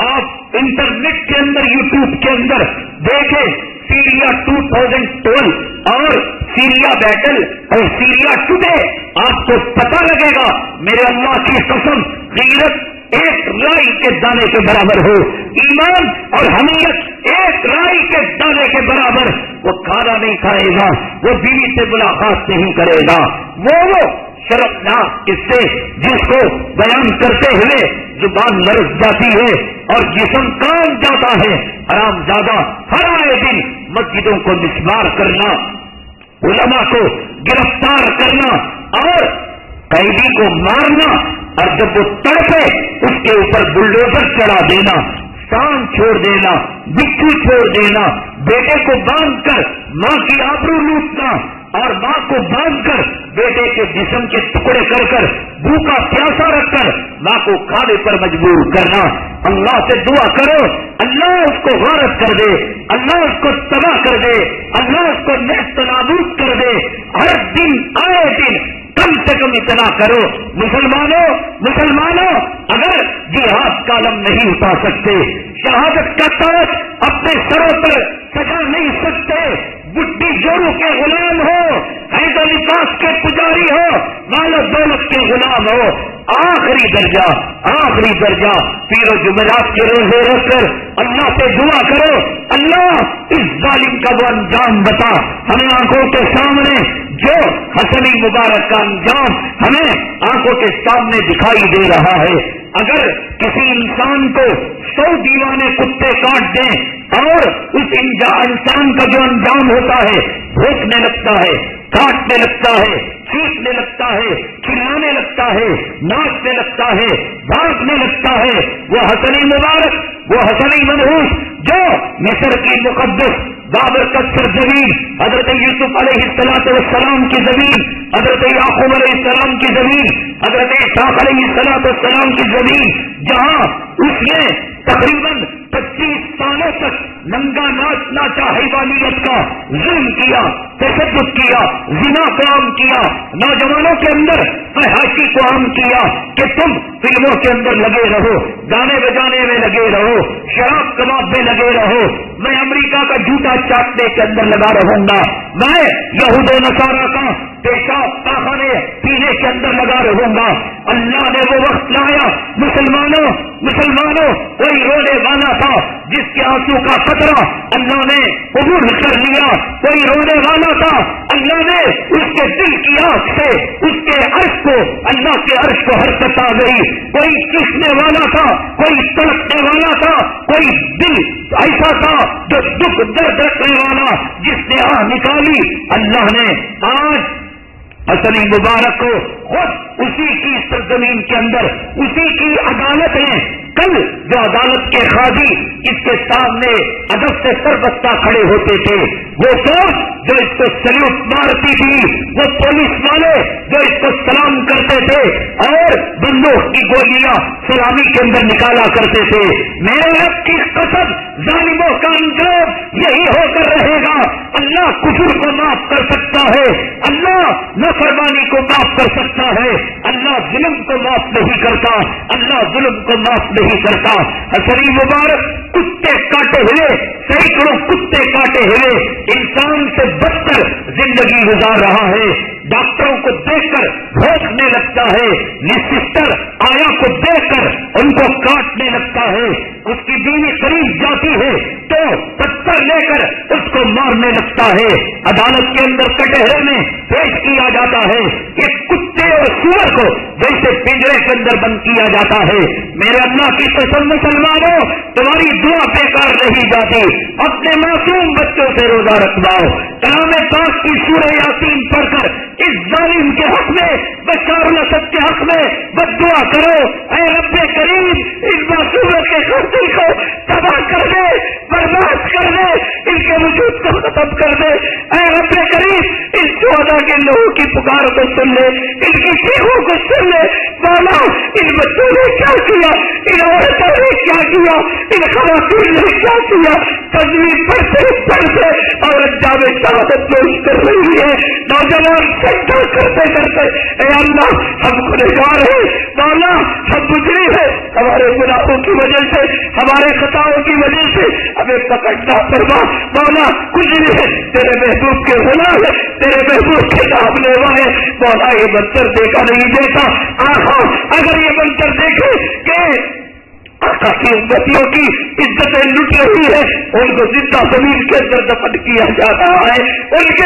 آپ انٹرنیٹ کے اندر, یوٹیوب کے اندر دیکھیں سیریا ٹو تھاؤزینڈ ٹویلو اور سیریا بیٹل اور سیریا ٹوڈے, آپ کو پتہ لگے گا میرے اللہ کی قسم غیرت ایک رائی کے دانے کے برابر ہو, ایمان اور حمیت ایک رائی کے دانے کے برابر. وہ کھانا نہیں کھائے گا, وہ بیوی سے ملاقات نہیں کرے گا, وہ وہ شرمناک قصے جس کو بیان کرتے ہوئے زبان لرز جاتی ہے اور جسم کام جاتا ہے. حرام زادہ ہر آئے دن مسجدوں کو مسمار کرنا, علماء کو گرفتار کرنا اور قیدی کو مارنا, اور جب وہ تڑپے اس کے اوپر بلڈوزر چڑھا دینا, سان چھوڑ دینا, بچھو چھوڑ دینا, بیٹے کو باندھ کر ماں کی آبرو لوٹنا اور ماں کو باندھ کر بیٹے کے جسم کے ٹکڑے کر کر بھوکا پیاسا رکھ کر ماں کو کھانے پر مجبور کرنا. اللہ سے دعا کرو اللہ اس کو غارت کر دے, اللہ اس کو تباہ کر دے, اللہ اس کو نیست نابود کر دے. ہر دن آئے دن کم سے کم اتنا کرو مسلمانوں مسلمانوں اگر جہاد کا علم نہیں اٹھا سکتے, شہادت کا تاج اپنے سروں پر سجا نہیں سکتے, بڈھی جوڑوں کے غلام ہو, حیض و نفاس کے پجاری ہو, مال و دولت کے غلام ہو، آخری درجہ آخری درجہ پیر و جمعرات کے روزے رکھ کر اللہ سے دعا کرو، اللہ اس ظالم کا وہ انجام بتا، ہمیں آنکھوں کے سامنے جو حسنی مبارک کا انجام ہمیں آنکھوں کے سامنے دکھائی دے رہا ہے، اگر کسی انسان کو سو دیوانے کتے کاٹ دیں اور اس انسان کا جو انجام ہوتا ہے، بھونکنے لگتا ہے، کاٹنے لگتا ہے، چیخنے لگتا ہے، چلانے لگتا ہے، ناچنے لگتا ہے، بھاگنے لگتا ہے، وہ حسنی مبارک، وہ حسنی منحوس جو مصر کی مقدس بابر کا سرزمین، حضرت یوسف علیہ الصلوۃ والسلام کی زمین، حضرت یعقوب علیہ السلام کی زمین، حضرت اسحاق علیہ الصلوۃ والسلام کی زمین، جہاں اس نے تقریباً پچیس سالوں تک ننگا ناچ ناچا حیوانیت کا ظلم کیا، تشدد کیا، زنا کو عام کیا، نوجوانوں کے اندر فحاشی کو عام کیا کہ تم فلموں کے اندر لگے رہو، گانے بجانے میں لگے رہو، شراب کباب میں لگے رہو، میں امریکہ کا جھوٹا چاٹنے کے اندر لگا رہوں گا، میں یہود و نصارہ کا پیشاب پاخانے پینے کے اندر لگا رہوں گا۔ اللہ نے وہ وقت لایا، مسلمانوں مسلمانوں کوئی رونے والا تھا جس کے آنسو کا قطرہ اللہ نے قبول کر لیا، کوئی رونے والا تھا اللہ نے اس کے دل کی آنکھ سے اس کے عرش کو اللہ کے عرش کو حرکت آ گئی، کوئی چیخنے والا تھا، کوئی تڑپنے والا تھا، کوئی دل ایسا تھا جو دکھ درد رکھنے والا جس نے آہ نکالی، اللہ نے آج حسنی مبارک کو خود اسی کی سرزمین کے اندر اسی کی عدالت ہے، کل جو عدالت کے قاضی اس کے سامنے ادب سے سربستہ کھڑے ہوتے تھے، وہ فوج جو اس کو سلیوٹ مارتی تھی، وہ پولیس والے جو اس کو سلام کرتے تھے اور بندوق کی گولیاں سلامی کے اندر نکالا کرتے تھے، میرے رب کی قسم ظالموں کا انجام یہی ہو کر رہے گا۔ اللہ کفر کو معاف کر سکتا ہے، اللہ نافرمانی کو معاف کر سکتا ہے، اللہ ظلم کو معاف نہیں کرتا، اللہ ظلم کو معاف نہیں کرتا۔ حسنی مبارک کتے کاٹے ہوئے، سینکڑوں کتے کاٹے ہوئے انسان سے بدتر زندگی گزار رہا ہے، ڈاکٹروں کو دیکھ کر بھونکنے لگتا ہے، سسٹر آیا کو دیکھ کر ان کو کاٹنے لگتا ہے، اس کی بیوی قریب جاتی ہے تو پتھر لے کر اس کو مارنے لگتا ہے، عدالت کے اندر کٹہرے میں پیش کیا جاتا ہے، ایک کتے اور سور کو جیسے پنجرے کے اندر بند کیا جاتا ہے۔ میرے اللہ کی قسم مسلمانوں، تمہاری دعا بیکار نہیں جاتی، اپنے معصوم بچوں سے روزہ رکھواؤ، کلام پاک کی سورہ یاسین پڑھ کر اس ظالم کے حق میں، بشار الاسد کے حق میں بد دعا کرو، اے رب کریم اس معصوموں کے خرچے کو تباہ کر دے، برباد کر دے، ان کے وجود کو ختم کر دے، اے رب کریم اس شہداء کے لوگوں کی پکار کو سن لے، ان کی چیخوں کو سن لے، مولا ان بچوں نے کیا کیا، ان عورتوں نے کیا کیا، ان خواتین نے کیا کیا، تجویز پڑھتے پڑھتے عورت جامع شہادت پیش کر رہی ہے، نوجوان سجدہ کرتے کرتے اے اللہ ہم گنہگار ہیں، مولا ہم گزری ہے، ہمارے گناہوں کی وجہ سے، ہمارے خطاؤں کی وجہ سے ہمیں پکڑنا فرما، مولا کچھ بھی ہے تیرے محبوب کے غلام ہے، تیرے محبوب کے نام لیوا ہے، مولا یہ منظر دیکھا نہیں دیتا، آہا اگر یہ منظر دیکھے کہ آقا کی امتیوں کی عزتیں لٹ رہی ہے، ان کو زندہ زمین کے اندر دفن کیا جا رہا ہے، ان کے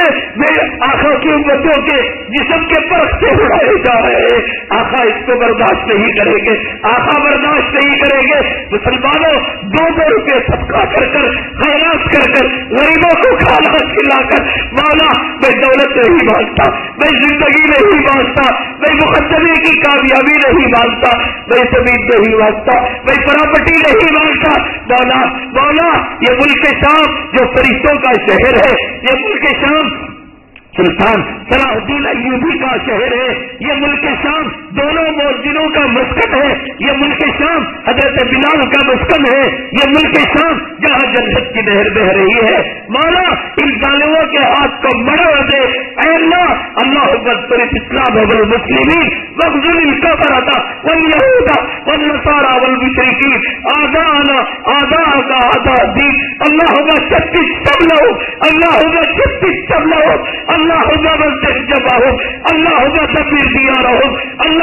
آقا کی امتیوں کے جسم کے پرخ سے اڑائے جا رہے ہیں، آقا اس کو برداشت نہیں کریں گے، آقا برداشت نہیں کریں گے۔ مسلمانوں دو دو روپے صدقہ کر کر خیرات کر کر غریبوں کو کھانا کھلا کر، مولا میں دولت نہیں مانگتا، میں زندگی نہیں مانگتا، میں مقدمے کی کامیابی نہیں مانگتا، میں زمین نہیں مانگتا، میں پراپرٹی نہیں مانگتا، مولا مولا یہ ملک شام جو فرشتوں کا شہر ہے، یہ ملک شام سلطان صلاح الدین ایوبی کا شہر ہے، یہ ملک شام دونوں مؤذنوں کا مسکن ہے، یہ ملک شام حضرت بلال کا مسکن ہے، یہ ملک شام جہاں جنت کی نہر بہ رہی ہے، مولا ان ظالموں کے ہاتھ کو مڑا دے، اے اللہ اللہ اکبر اسلام والمسلمین واخذل الكفرة واليهود والنصارى والمشركين اعداءنا اعداءك اعداء الدين، اللهم شتت شملهم، اللهم شتت شملهم، اللهم مزق جمعهم، اللهم دمر ديارهم،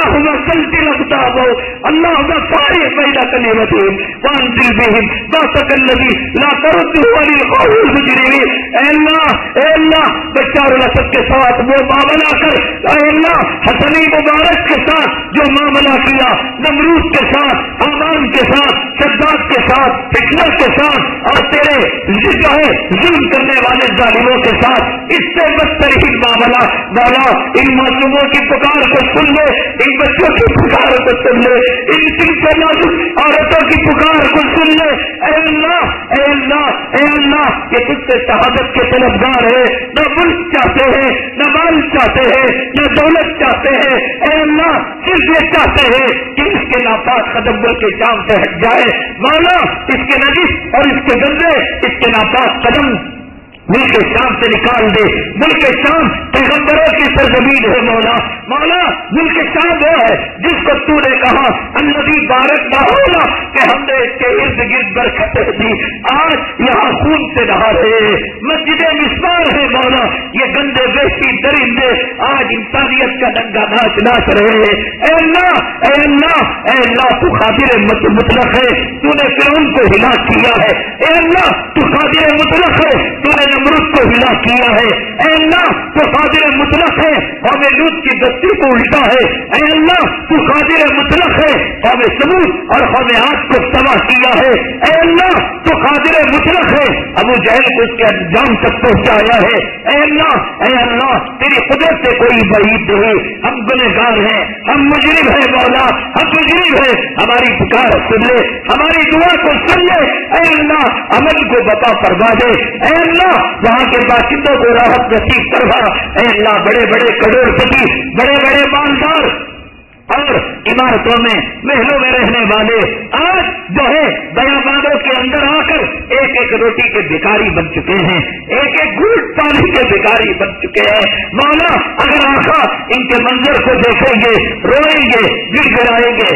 اللهم زلزل اقدامهم اللهم فارق بين كلمتهم وانزل بهم باسك الذي لا ترده عن القوم المجرمين. اے اللہ اے اللہ بشار الاسد کے ساتھ وہ معاملہ کر. اے اللہ حسنی مبارک کے ساتھ جو معاملہ کیا نمرود کے ساتھ حامان کے ساتھ شداد کے ساتھ ہٹلر کے ساتھ اور تیرے جو ہے ظلم کرنے والے ظالموں کے ساتھ اس سے بدتر ہی معاملہ مولا ان معصوموں کی پکار کو سن لے ان بچوں کی پکار کو سن لے ان تین سے نازک عورتوں کی پکار کو سن لے. اے اللہ اے اللہ اے اللہ یہ تجھ سے شہادت کے طلبگار ہے نہ ملک چاہتے ہیں نہ مال چاہتے ہیں نہ دولت چاہتے ہیں. اے اللہ صرف یہ چاہتے ہیں کہ اس کے ناپاک قدم ملک کے شام سے ہٹ جائے. مولا اس کے نجس اور اس کے گندے اس کے ناپاک قدم ملک شام سے نکال دے. ملک شام پیغمبروں کی سرزمین ہے مولا. مولا ملک شام وہ ہے جس کو تو نے کہا الذی بارکنا ہونا کہ ہم نے اس کے ارد گرد برکتیں دی. آج یہاں خون سے نہا رہے ہیں مسجدیں مسمار ہے مولا. یہ گندے وحشی درندے آج انسانیت کا ننگا ناچ ناچ رہے ہیں. اے اللہ اے اللہ اے اللہ تو قادر مطلق ہے. تو نے فرعون کو ہلاک کیا ہے. اے اللہ تو قادر مطلق ہے. تو نے نمرود کو ہلاک کیا ہے. اے اللہ تو قادر مطلق ہے. قوم لوط کی بستی کو الٹا ہے. اے اللہ تو قادر مطلق ہے. قوم ثمود اور قوم عاد کو تباہ کیا ہے. اے اللہ تو قادر مطلق ہے. ابو جہل کو اس کے انجام تک پہنچایا ہے. اے اللہ اے اللہ تیری قدرت سے کوئی بعید نہیں. ہم گنہگار ہیں ہم مجرم ہیں مولا ہم مجرم ہیں. ہماری پکار سن لے ہماری دعا کو سن لے. اے اللہ عمل کو بتا فرما دے. اے اللہ وہاں کے باشندوں کو راحت نصیب کروا. اے اللہ بڑے بڑے کروڑ پتی بڑے بڑے مالدار اور عمارتوں میں محلوں میں رہنے والے آج جو ہے بیابانوں کے اندر آ کر ایک ایک روٹی کے بھکاری بن چکے ہیں. ایک ایک گھونٹ پانی کے بھکاری بن چکے ہیں. مولا اگر آقا ان کے منظر کو دیکھیں گے روئیں گے گر گرائیں گے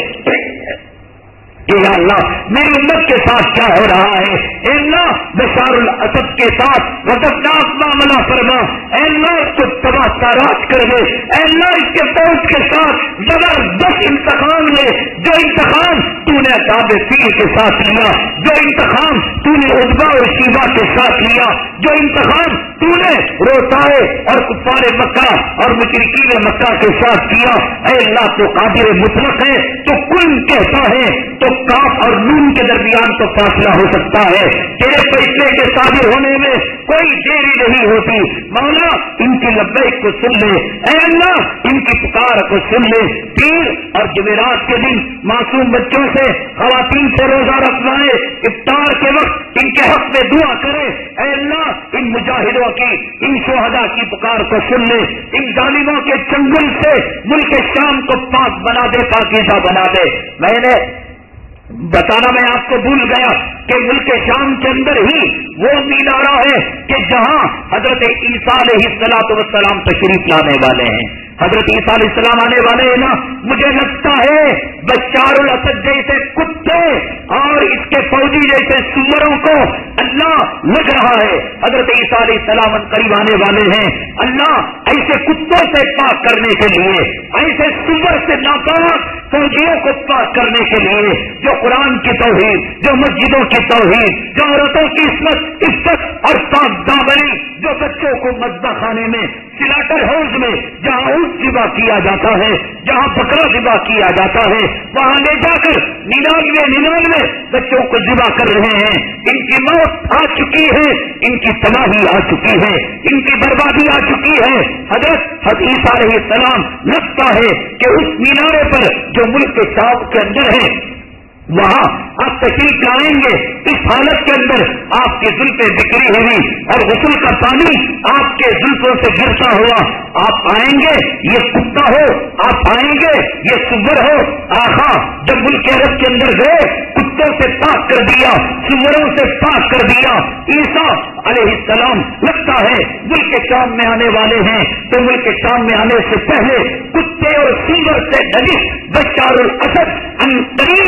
کہ یا اللہ میری امت کے ساتھ کیا ہو رہا ہے. اے اللہ بشار الاسد کے ساتھ غضبناک معاملہ فرما. اے اللہ اس کو تباہ تاراج کر دے. اے اللہ اس کے فوج کے ساتھ زبردست انتقام لے. جو انتقام تو نے اصحاب فیل کے ساتھ لیا جو انتقام تو نے عتبہ اور شیبہ کے ساتھ لیا جو انتقام تو نے روتائے اور کفار مکہ اور مشرکین مکہ کے ساتھ کیا. اے اللہ تو قادر مطلق ہے تو کن کہتا ہے تو کاف اور نون کے درمیان تو فاصلہ ہو سکتا ہے. تیرے فیصلے کے صادر ہونے میں کوئی دیری نہیں ہوتی. مولا ان کی لبیک کو سن لے. اے اللہ ان کی پکار کو سن لے. پیر اور جمعرات کے دن معصوم بچوں سے خواتین سے روزہ رکھوائے. افطار کے وقت ان کے حق میں دعا کرے. اے اللہ ان مجاہدوں کی ان شہداء کی پکار کو سن لے. ان ظالموں کے چنگل سے ملک شام کو پاک بنا دے پاکیزہ بنا دے. میں نے بتانا میں آپ کو بھول گیا کہ ملک شام کے اندر ہی وہ مینارہ ہے کہ جہاں حضرت عیسیٰ علیہ الصلوۃ والسلام تشریف لانے والے ہیں. حضرت عیسیٰ علیہ السلام آنے والے ہیں نا. مجھے لگتا ہے بشار الاسد جیسے کتے اور اس کے فوجی جیسے سوروں کو اللہ لگ رہا ہے. حضرت عیسیٰ علیہ السلام قریب آنے والے ہیں. اللہ ایسے کتوں سے پاک کرنے کے لیے ایسے سور سے ناپاک فوجیوں کو پاک کرنے کے لیے جو قرآن کی توحید جو مسجدوں کی توحید جو عورتوں کی عصمت عزت اور پاک دامنی جو بچوں کو مذبح خانے میں سلاٹر ہاؤس میں جہاں اونٹ ذبح کیا جاتا ہے جہاں بکرا ذبح کیا جاتا ہے وہاں لے جا کر ننانوے ننانوے بچوں کو ذبح کر رہے ہیں. ان کی موت آ چکی ہے ان کی تباہی آ چکی ہے ان کی بربادی آ چکی ہے. حضرت حضرت عیسیٰ علیہ السلام لگتا ہے کہ اس مینارے پر جو ملک کے شام کے اندر ہے وہاں آپ تشریف لائیں گے. اس حالت کے اندر آپ کی زلفیں بکھری ہوئی اور غسل کا پانی آپ کے زلفوں سے گرتا ہوا آپ آئیں گے. یہ کتا ہو آپ آئیں گے یہ سور ہو. آخا جب ملک عرب کے اندر گئے کتوں سے پاک کر دیا سوروں سے پاک کر دیا. عیسیٰ علیہ السلام لگتا ہے ملک شام میں آنے والے ہیں تو ملک شام میں آنے سے پہلے کتے اور سور سے نجس بشار الاسد ان قریب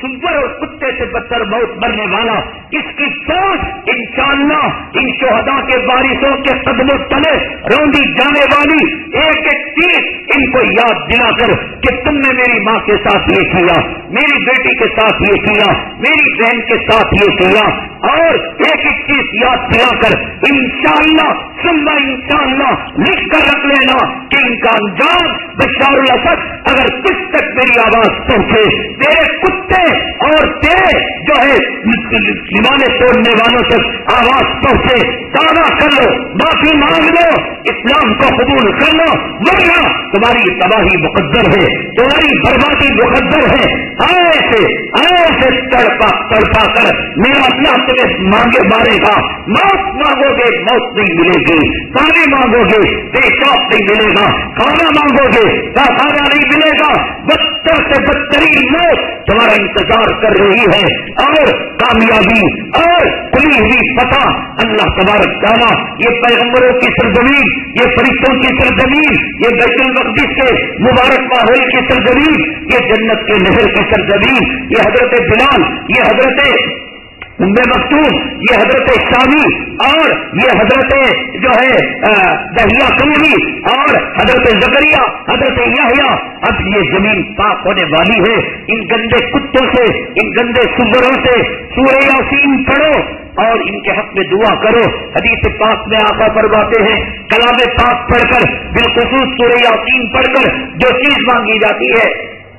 سور اور کتے سے بدتر موت مرنے والا، اس کی فوج انشاءاللہ ان شہداء کے وارثوں کے قدموں تلے روندی جانے والی ایک ایک چیز ان کو یاد دلا کر کہ تم نے میری ماں کے ساتھ یہ کیا، میری بیٹی کے ساتھ یہ کیا، میری بہن کے ساتھ یہ کیا، اور ایک ایک چیز یاد دلا کر انشاءاللہ ثم انشاءاللہ لکھ کر رکھ لینا کہ ان کا انجام بشار الاسد اگر کچھ تک میری آواز پہنچے، میرے کتے اور تیرے جو ہے دیوانے توڑنے والوں تک آواز پہنچے، توبہ کر لو، معافی مانگ لو، اسلام کو قبول کر لو، ورنہ تمہاری تباہی مقدر ہے، تمہاری بربادی مقدر ہے۔ ایسے ایسے تڑپا تڑپا کر میرا اللہ تمہیں مانگے مارے گا، موت مانگو گے موت نہیں ملے گی، پانی مانگو گے پیشاب نہیں ملے گا، کھانا مانگو گے کھانا نہیں ملے گا، بدتر سے بدترین موت تمہارا انتظار کر رہی ہے، اور کامیابی اور کھلی ہوئی فتح اللہ تبارک تعالیٰ یہ پیغمبروں کی سرزمین، یہ فرشتوں کی سرزمین، یہ بیت المقدس کے مبارک ماحول کی سرزمین، یہ جنت کے نہر کی سرزمین، یہ حضرت بلال، یہ حضرت ام مکتوم، یہ حضرت شامی، اور یہ حضرت جو ہے دہیا کلوی، اور حضرت زکریا، حضرت یحییٰ، اب یہ زمین پاک ہونے والی ہے ان گندے کتوں سے، ان گندے سوروں سے۔ سورہ یاسین پڑھو اور ان کے حق میں دعا کرو۔ حدیث پاک میں آقا فرماتے ہیں کلام پاک پڑھ کر، بالخصوص سورہ یاسین پڑھ کر جو چیز مانگی جاتی ہے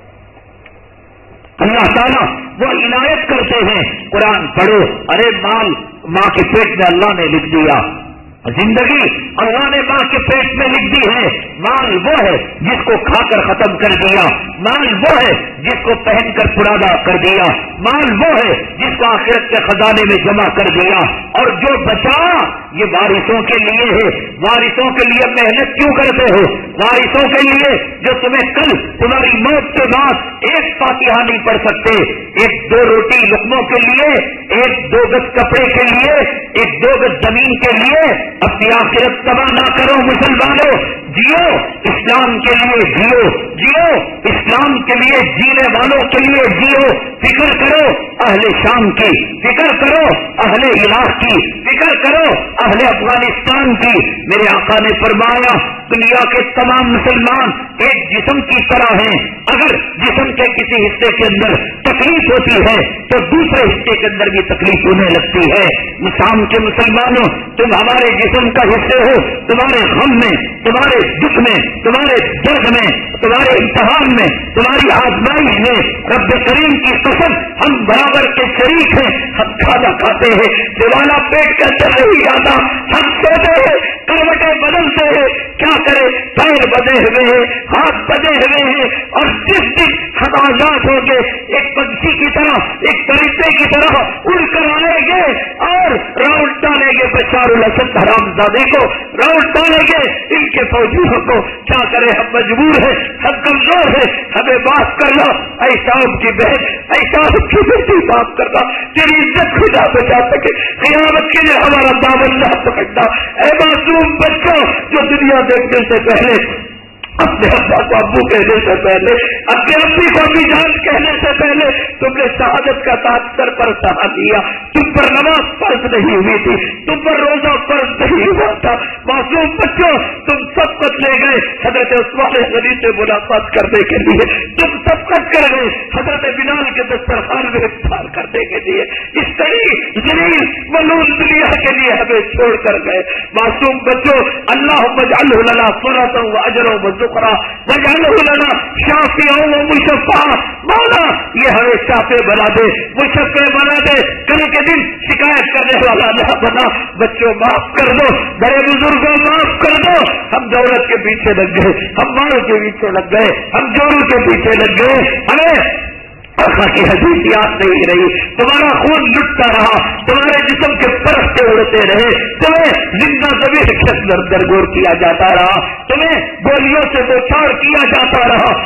اللہ تعالیٰ وہ عنایت کرتے ہیں۔ قرآن پڑھو، ارے مال ماں کے پیٹ میں اللہ نے لکھ دیا، زندگی اللہ نے ماں کے پیٹ میں لکھ دی ہے۔ مال وہ ہے جس کو کھا کر ختم کر دیا، مال وہ ہے جس کو پہن کر پرانا کر دیا، مال وہ ہے جس کو آخرت کے خزانے میں جمع کر دیا، اور جو بچا یہ وارثوں کے لیے ہے۔ وارثوں کے لیے محنت کیوں کرتے ہو؟ وارثوں کے لیے جو تمہیں کل تمہاری موت کے بعد ایک فاتحہ نہیں پڑھ سکتے، ایک دو روٹی لقموں کے لیے، ایک دو گز کپڑے کے لیے، ایک دو گز زمین کے لیے اپنی آخرت تباہ نہ کرو مسلمانوں۔ جیو اسلام کے لیے، جیو جیو اسلام کے لیے، جینے والوں کے لیے جیو۔ فکر کرو اہل شام کی، فکر کرو اہل عراق کی، فکر کرو اہل افغانستان کی۔ میرے آقا نے فرمایا دنیا کے تمام مسلمان ایک جسم کی طرح ہیں، اگر جسم کے کسی حصے کے اندر تکلیف ہوتی ہے تو دوسرے حصے کے اندر بھی تکلیف ہونے لگتی ہے۔ شام کے مسلمانوں تم ہمارے جسم کا حصے ہو، تمہارے غم میں، تمہارے دکھ میں، تمہارے درد میں، تمہارے امتحان میں، تمہاری آزمائش میں رب کریم کی قسم ہم برابر کے شریک ہیں۔ ہم کھانا کھاتے ہیں، دیوانا پیٹ کے اندر نہیں آتا، ہم سوتے ہیں، کروٹیں بدلتے ہیں، کیا کرے، پیر بدے ہوئے ہیں، ہاتھ بدے ہوئے ہیں، اور جس دن ہم آزاد ہوں گے ایک پنچھی کی طرح، ایک پرندے کی طرح اڑ کر آئیں گے اور راؤنڈ ڈالیں گے بشار الاسد حرام زادے کو، راؤنڈ ڈالیں گے ان کے فوجیوں کو۔ کیا کرے، ہم مجبور ہیں، ہم کمزور ہیں، ہمیں معاف کر لو۔ ایسا کی بہن، ایسا کی بیٹی معاف کرنا، تیری عزت خدا بچا سکے، قیامت کے لیے ہمارا دامن نہ پکڑنا۔ اے معصوم بچوں جو دنیا دیکھنے سے پہلے اپنے ابا کو ابو کہنے سے پہلے، اپنے امی کو امی جان کہنے سے پہلے تم نے شہادت کا تاج سر پر سہا دیا، تم پر نماز فرض نہیں ہوئی تھی، تم پر روزہ فرض نہیں ہوا تھا۔ معصوم بچوں تم سبقت لے گئے حضرت عثمان غنی سے ملاقات کرنے کے لیے، تم سبقت کر گئے حضرت بلال کے دسترخوان میں افطار کرنے کے لیے، اس طریق ذلیل ملعون دنیا کے لیے ہمیں چھوڑ کر گئے۔ معصوم بچوں اللہم اجعلہ لنا صلۃ و اجر و وجعلہ لنا شافعا و مشفعا، مولا یہ ہمیں شافع بنا دے، مشفع بنا دے، کل کے دن شکایت کرنے والا نہ بنا۔ بچوں معاف کر دو، بڑے بزرگوں معاف کر دو۔ ہم دولت کے پیچھے لگ گئے، ہم مال کے پیچھے لگ گئے، ہم جوروں کے پیچھے لگ گئے، ہمیں آقا کی حدیث یاد نہیں رہی، تمہارا خون لٹتا رہا، تمہارے جسم کے پرستے اڑتے رہے، تمہیں زندہ زمین کے اندر درگور کیا جاتا رہا، تمہیں گولیوں سے دو چار کیا جاتا رہا، قصور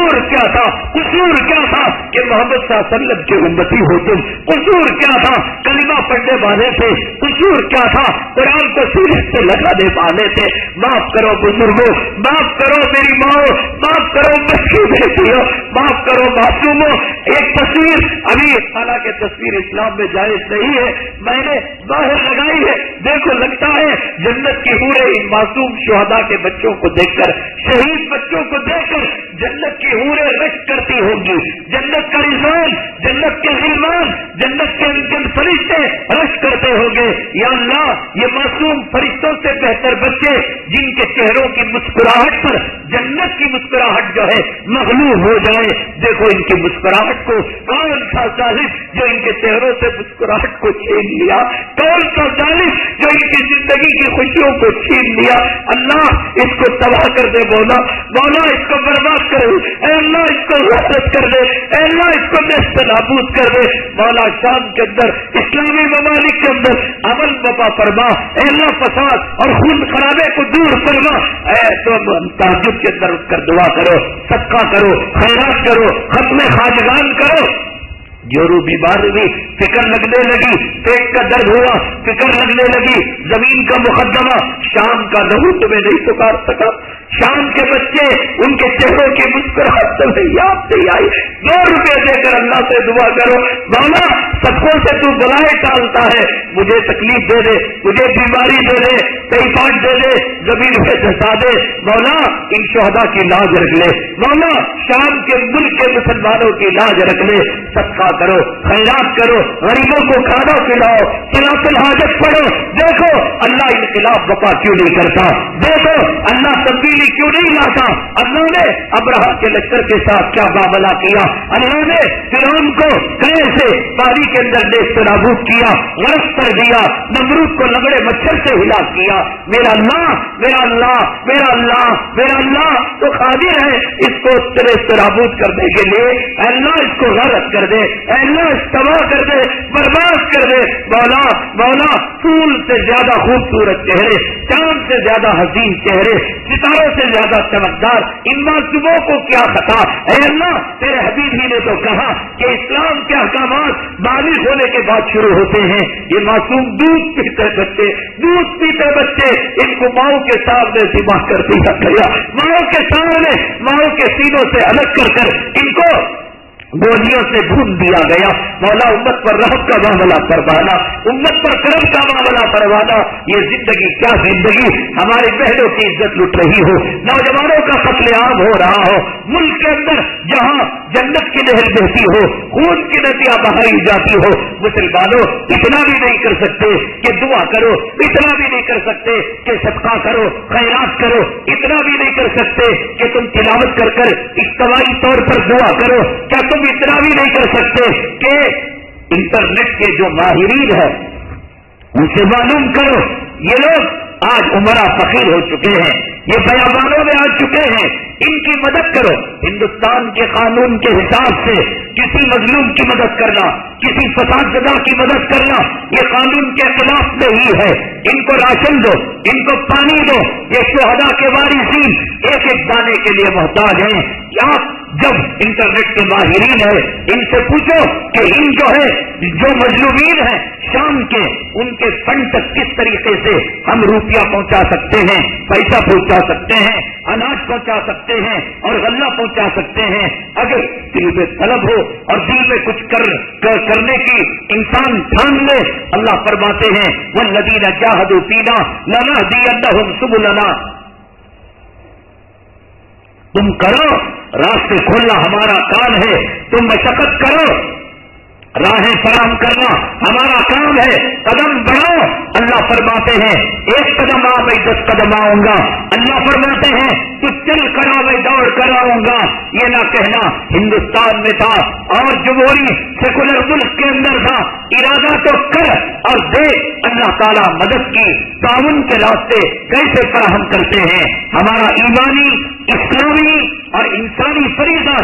قصور کیا تھا قصور کیا تھا کہ محمد صلی اللہ علیہ وسلم کے امتی ہو تم, قصور کیا تھا کلمہ پڑھنے والے تھے, قصور کیا تھا قرآن کو سینے سے لگانے والے تھے. معاف کرو بزرگوں, معاف کرو میری ماں, معاف کرو بچی بیٹیوں, معاف کرو معصوموں. ایک تصویر ابھی حالانکہ تصویر اسلام میں جائز نہیں ہے, میں نے باہر لگائی ہے, دیکھو لگتا ہے جنت کی حوریں ان معصوم شہداء کے بچوں کو دیکھ کر, شہید بچوں کو دیکھ کر جنت کی حوریں رشک کرتی ہوں گی, جنت کا رضوان, جنت کے غلمان, جنت کے انجن فرشتے رشک کرتے ہوں گے. یا اللہ یہ معصوم فرشتوں سے بہتر بچے جن کے چہروں کی مسکراہٹ پر جنت کی مسکراہٹ جو ہے مغلوب ہو جائے. دیکھو ان کی مسکراہٹ کو, کون سا ظالم جو ان کے چہروں سے مسکراہٹ کو چھین لیا, کون سا ظالم جو ان کی زندگی کی خوشیوں کو چھین لیا. اللہ اس کو تباہ کر دے, مولا مولا اس کو برباد کر دے, اے اللہ اس کو غارت کر دے, اے اللہ اس کو نیست نابود کر دے. مولا شام کے اندر اسلامی ممالک کے اندر امن وفا فرما, اے اللہ فساد اور خون خرابے کو دور فرما. اے تم تہجد کے اندر اٹھ کر دعا کرو, صدقہ کرو, خیرات کرو, ختم خواجگان کرو. جو رو بیمار ہوئی, فکر لگنے لگی, پیٹ کا درد ہوا, فکر لگنے لگی, زمین کا مقدمہ, شام کا لہو تمہیں نہیں پکار سکا. شام کے بچے ان کے چہروں کی مسکراہٹ تمہیں یاد نہیں آئی. دو روپے دے کر اللہ سے دعا کرو, مولا سبوں سے تو بلائے ٹالتا ہے, مجھے تکلیف دے دے, مجھے بیماری دے دے, ٹائیفائڈ دے دے, زمین پہ دھسا دے. مولا ان شہداء کی لاج رکھ لے, مولا شام کے ملک کے مسلمانوں کی لاج رکھ لے. صدقہ کرو, خیرات کرو, غریبوں کو کھانا کھلاؤ, صلاۃ الحاجت پڑھو. دیکھو اللہ انقلاب وفا کیوں نہیں کرتا, دیکھو اللہ تبدیلی کیوں نہیں لاتا. اللہ نے ابراہ کے لشکر کے ساتھ کیا معاملہ کیا, اللہ نے فرعون کو کیسے پانی کے اندر نیست نابود کیا, غرق کر دیا, نمرود کو لگڑے مچھر سے ہلاک کیا. میرا اللہ میرا اللہ میرا اللہ میرا اللہ تو قادر ہے اس کو نیست نابود کرنے کے لیے. اللہ اس کو غرق کر دے, اللہ اس تباہ کر دے, برباد کر دے. مولا مولا پھول سے زیادہ خوبصورت چہرے, چاند سے زیادہ حسین چہرے, ستاروں سے زیادہ چمکدار ان معصوموں کو کیا خطا. اے اللہ تیرے حبیب ہی نے تو کہا کہ اسلام کے احکامات بالغ ہونے کے بعد شروع ہوتے ہیں. یہ معصوم دودھ پیتے بچے, دودھ پیتے بچے, ان کو ماؤں کے سامنے ذبح کر دیا گیا, ماؤں کے سامنے, ماؤں کے سینوں سے الگ کر کر ان کو گولیوں سے ڈھونڈ دیا گیا. مولا امت پر رحم کا معاملہ فرمانا, امت پر کرم کا معاملہ فرمانا. یہ زندگی کیا زندگی, ہماری بہنوں کی عزت لٹ رہی ہو, نوجوانوں کا قتل عام ہو رہا ہو, ملک کے اندر جہاں جنت کی نہر بہتی ہو, خون کی ندیاں بہائی جاتی ہو. مسلمانوں اتنا بھی نہیں کر سکتے کہ دعا کرو, اتنا بھی نہیں کر سکتے کہ صدقہ کرو, خیرات کرو, اتنا بھی نہیں کر سکتے کہ تم تلاوت کر کر اجتماعی طور پر دعا کرو. کیا تم اتنا بھی نہیں کر سکتے کہ انٹرنیٹ کے جو ماہرین ہیں ان سے معلوم کرو, یہ لوگ آج عمرہ فقیر ہو چکے ہیں, یہ بیابانوں میں آ چکے ہیں, ان کی مدد کرو. ہندوستان کے قانون کے حساب سے کسی مظلوم کی مدد کرنا, کسی فساد زدہ کی مدد کرنا یہ قانون کے خلاف نہیں ہے. ان کو راشن دو, ان کو پانی دو. یہ شہداء کے وارثین ایک ایک دانے کے لیے محتاج ہیں. کیا جب انٹرنیٹ کے ماہرین ہیں ان سے پوچھو کہ ان جو ہے جو مظلومین ہیں شام کے, ان کے فنڈ تک کس طریقے سے ہم روپیہ پہنچا سکتے ہیں, پیسہ پہنچا سکتے ہیں, اناج پہنچا سکتے ہیں اور غلہ پہنچا سکتے ہیں. اگر دل میں طلب ہو اور دل میں کچھ کر, کر کرنے کی انسان ٹھان لے, اللہ فرماتے ہیں والذین جاہدوا فینا لنہدینہم سبلنا. تم کرو, راستے کھولنا ہمارا کام ہے, تم مشقت کرو, راہیں فراہم کرنا ہمارا کام ہے, قدم بڑھاؤ. اللہ فرماتے ہیں ایک قدم آ میں دس قدم آؤں گا. اللہ فرماتے ہیں تو چل کر آ میں دوڑ کر آؤں گا. یہ نہ کہنا ہندوستان میں تھا اور جمہوری سیکولر ملک کے اندر تھا, ارادہ تو کر اور دے. اللہ تعالیٰ مدد کی تعاون کے راستے کیسے فراہم کرتے ہیں. ہمارا ایمانی, اسلامی اور انسانی فریضہ ہے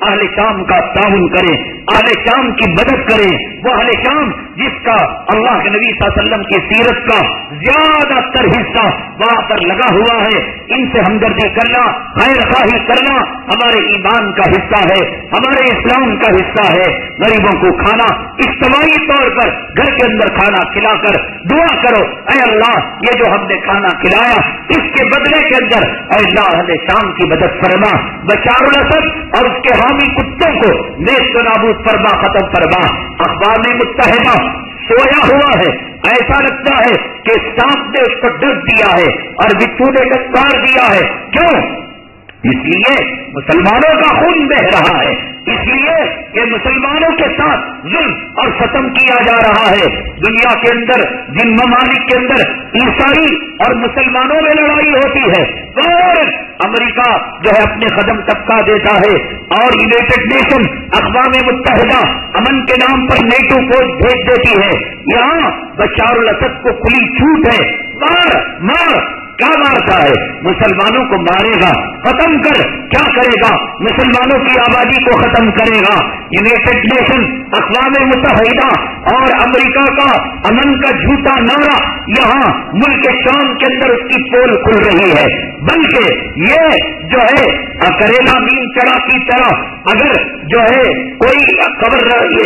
اہل شام کا تعاون کریں، اہل شام کی مدد کریں. وہ اہل شام جس کا اللہ کے نبی صلی اللہ علیہ وسلم کی سیرت کا زیادہ تر حصہ وہاں پر لگا ہوا ہے، ان سے ہمدردی کرنا، خیر خواہی کرنا ہمارے ایمان کا حصہ ہے، ہمارے اسلام کا حصہ ہے. غریبوں کو کھانا اجتماعی طور پر گھر کے اندر کھانا کھلا کر دعا کرو، اے اللہ یہ جو ہم نے کھانا کھلایا اس کے بدلے کے اندر اے اللہ اہل شام کی مدد فرما، بشار الاسد اور اس کے حامی کتوں کو نیست و نابود فرما، ختم فرما. اقوام متحدہ سویا ہوا ہے، ایسا لگتا ہے کہ سانپ نے اس کو ڈس دیا ہے اور بچھو نے ڈسکار دیا ہے. کیوں؟ اس لیے مسلمانوں کا خون بہ رہا ہے، اس لیے کہ مسلمانوں کے ساتھ ظلم اور ختم کیا جا رہا ہے. دنیا کے اندر جن ممالک کے اندر عیسائی اور مسلمانوں میں لڑائی ہوتی ہے اور امریکہ جو ہے اپنے قدم ٹپکا دیتا ہے اور یونائٹڈ نیشن اقوام متحدہ امن کے نام پر نیٹو فوج بھیج دیتی ہے، یہاں بشار الاسد کو کھلی چھوٹ ہے، مار مار کیا مارتا ہے؟ مسلمانوں کو مارے گا، ختم کر. کیا کرے گا؟ مسلمانوں کی آبادی کو ختم کرے گا. یونائٹڈ نیشن اقوام متحدہ اور امریکہ کا امن کا جھوٹا نعرہ یہاں ملک شام کے اندر اس کی پول کھل رہی ہے. بلکہ یہ جو ہے کریلا مین چڑا کی طرح اگر جو ہے کوئی خبر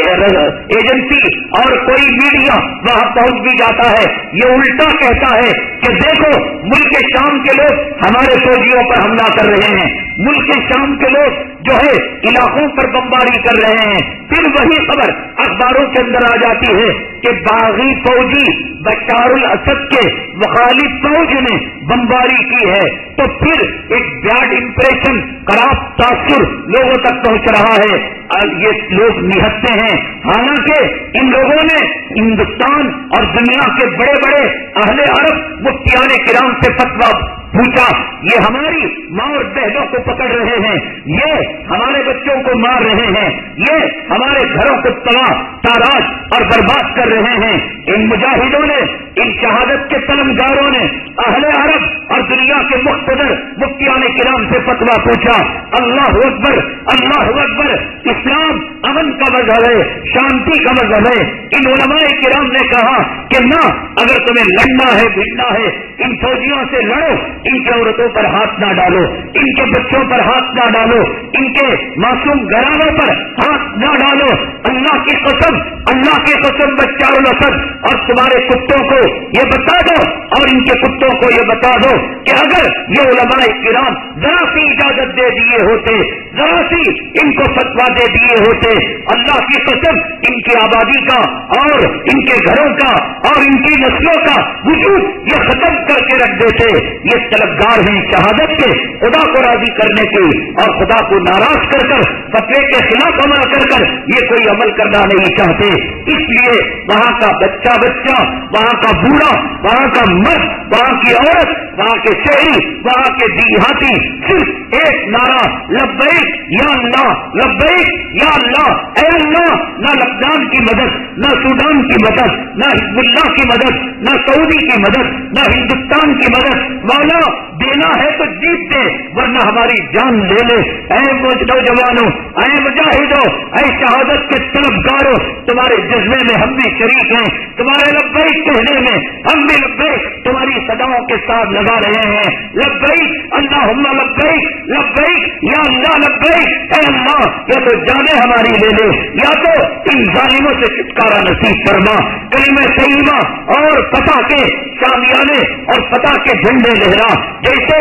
ایجنسی اور کوئی میڈیا وہاں پہنچ بھی جاتا ہے، یہ الٹا کہتا ہے کہ دیکھو ملک شام کے لوگ ہمارے فوجیوں پر حملہ کر رہے ہیں، ملک شام کے لوگ جو ہے علاقوں پر بمباری کر رہے ہیں. پھر وہی خبر اخباروں کے اندر آ جاتی ہے کہ باغی فوجی بشار الاسد کے مخالف فوج نے بمباری کی ہے. تو پھر ایک بیڈ امپریشن، خراب تاثر لوگوں تک پہنچ رہا ہے. یہ لوگ نہتے ہیں، حالانکہ ان لوگوں نے ہندوستان اور دنیا کے بڑے بڑے اہل عرب مفتیان کرام سے فتویٰ پوچھا، یہ ہماری ماں اور بہنوں کو پکڑ رہے ہیں، یہ ہمارے بچوں کو مار رہے ہیں، یہ ہمارے گھروں کو تباہ تاراج اور برباد کر رہے ہیں. ان مجاہدوں نے، ان شہادت کے طلبگاروں نے اہل عرب اور دنیا کے مقتدر مفتیان کرام سے فتویٰ پوچھا. اللہ اکبر، اللہ اکبر. اسلام امن کا مذہب ہے، شانتی کا مذہب ہے. ان علماء کرام نے کہا کہ نہ، اگر تمہیں لڑنا ہے بھیڑنا ہے ان فوجیوں سے لڑو، ان کی عورتوں پر ہاتھ نہ ڈالو، ان کے بچوں پر ہاتھ نہ ڈالو، ان کے معصوم گھرانوں پر ہاتھ نہ ڈالو. اللہ کی قسم، اللہ کی قسم بشار الاسد اور تمہارے کتوں کو یہ بتا دو اور ان کے کتوں کو یہ بتا دو کہ اگر یہ علماء کرام ذرا سی اجازت دے دیے ہوتے، ذرا سی ان کو فتویٰ دے دیے ہوتے، اللہ کی قسم ان کی آبادی کا اور ان کے گھروں کا اور ان کی نسلوں کا وجود یہ ختم کر کے رکھ دیتے. یہ طلبگار ہیں شہادت کے، خدا کو راضی کرنے کے اور خدا کو ناراض کر کر فتوے کے خلاف عمل کر کر یہ کوئی عمل کرنا نہیں چاہتے. اس لیے وہاں کا بچہ بچہ، وہاں کا بوڑھا، وہاں کا مرد، وہاں کی عورت، وہاں کے شہری، وہاں کے دیہاتی صرف ایک نعرہ لبیک یا اللہ، لبیک یا اللہ. اے اللہ، نہ لبنان کی مدد، نہ سوڈان کی مدد، نہ حزب اللہ کی مدد، نہ سعودی کی مدد، نہ ہندوستان کی مدد. مولا دینا ہے تو جیت دے، ورنہ ہماری جان لے لے. اے نوجوانوں، اے مجاہدوں، اے شہادت کے طلبگاروں، تمہارے جذبے میں ہم بھی شریک ہیں، تمہارے لبیک کہنے میں ہم بھی لبیک تمہاری صداؤں کے ساتھ لگا رہے ہیں. لبیک اللہم لبیک، لبیک یا اللہ لبیک. اے اللہ، یا تو جانے ہماری لے لے یا تو ان ظالموں سے چھٹکارا نصیب فرما. کلمہ طیبہ اور فتح کے شامیانے اور فتح کے جھنڈے لہرا، جیسے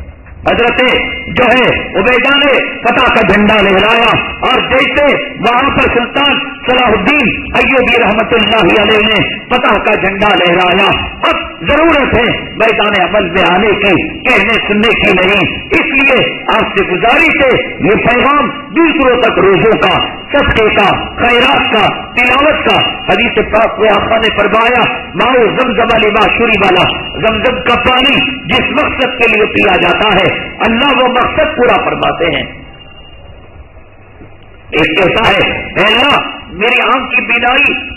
حضرت جو ہے عبیدہ نے فتح کا جھنڈا لہرایا اور جیسے وہاں پر سلطان صلاح الدین ایوبی رحمت اللہ علیہ نے فتح کا جھنڈا لہرایا. اب ضرورت ہے میدان عمل میں آنے کی، کہنے سننے کی نہیں. اس لیے آپ سے گزارش ہے یہ پیغام دوسروں تک روزوں کا، صدقے کا، خیرات کا، تلاوت کا. حدیث پاک میں آقا نے فرمایا ماؤ زمزم لما شرب والا، زمزم کا پانی جس مقصد کے لیے پیا جاتا ہے اللہ وہ مقصد پورا فرماتے ہیں. ایک کہتا ہے اے اللہ میری آنکھ کی بینائی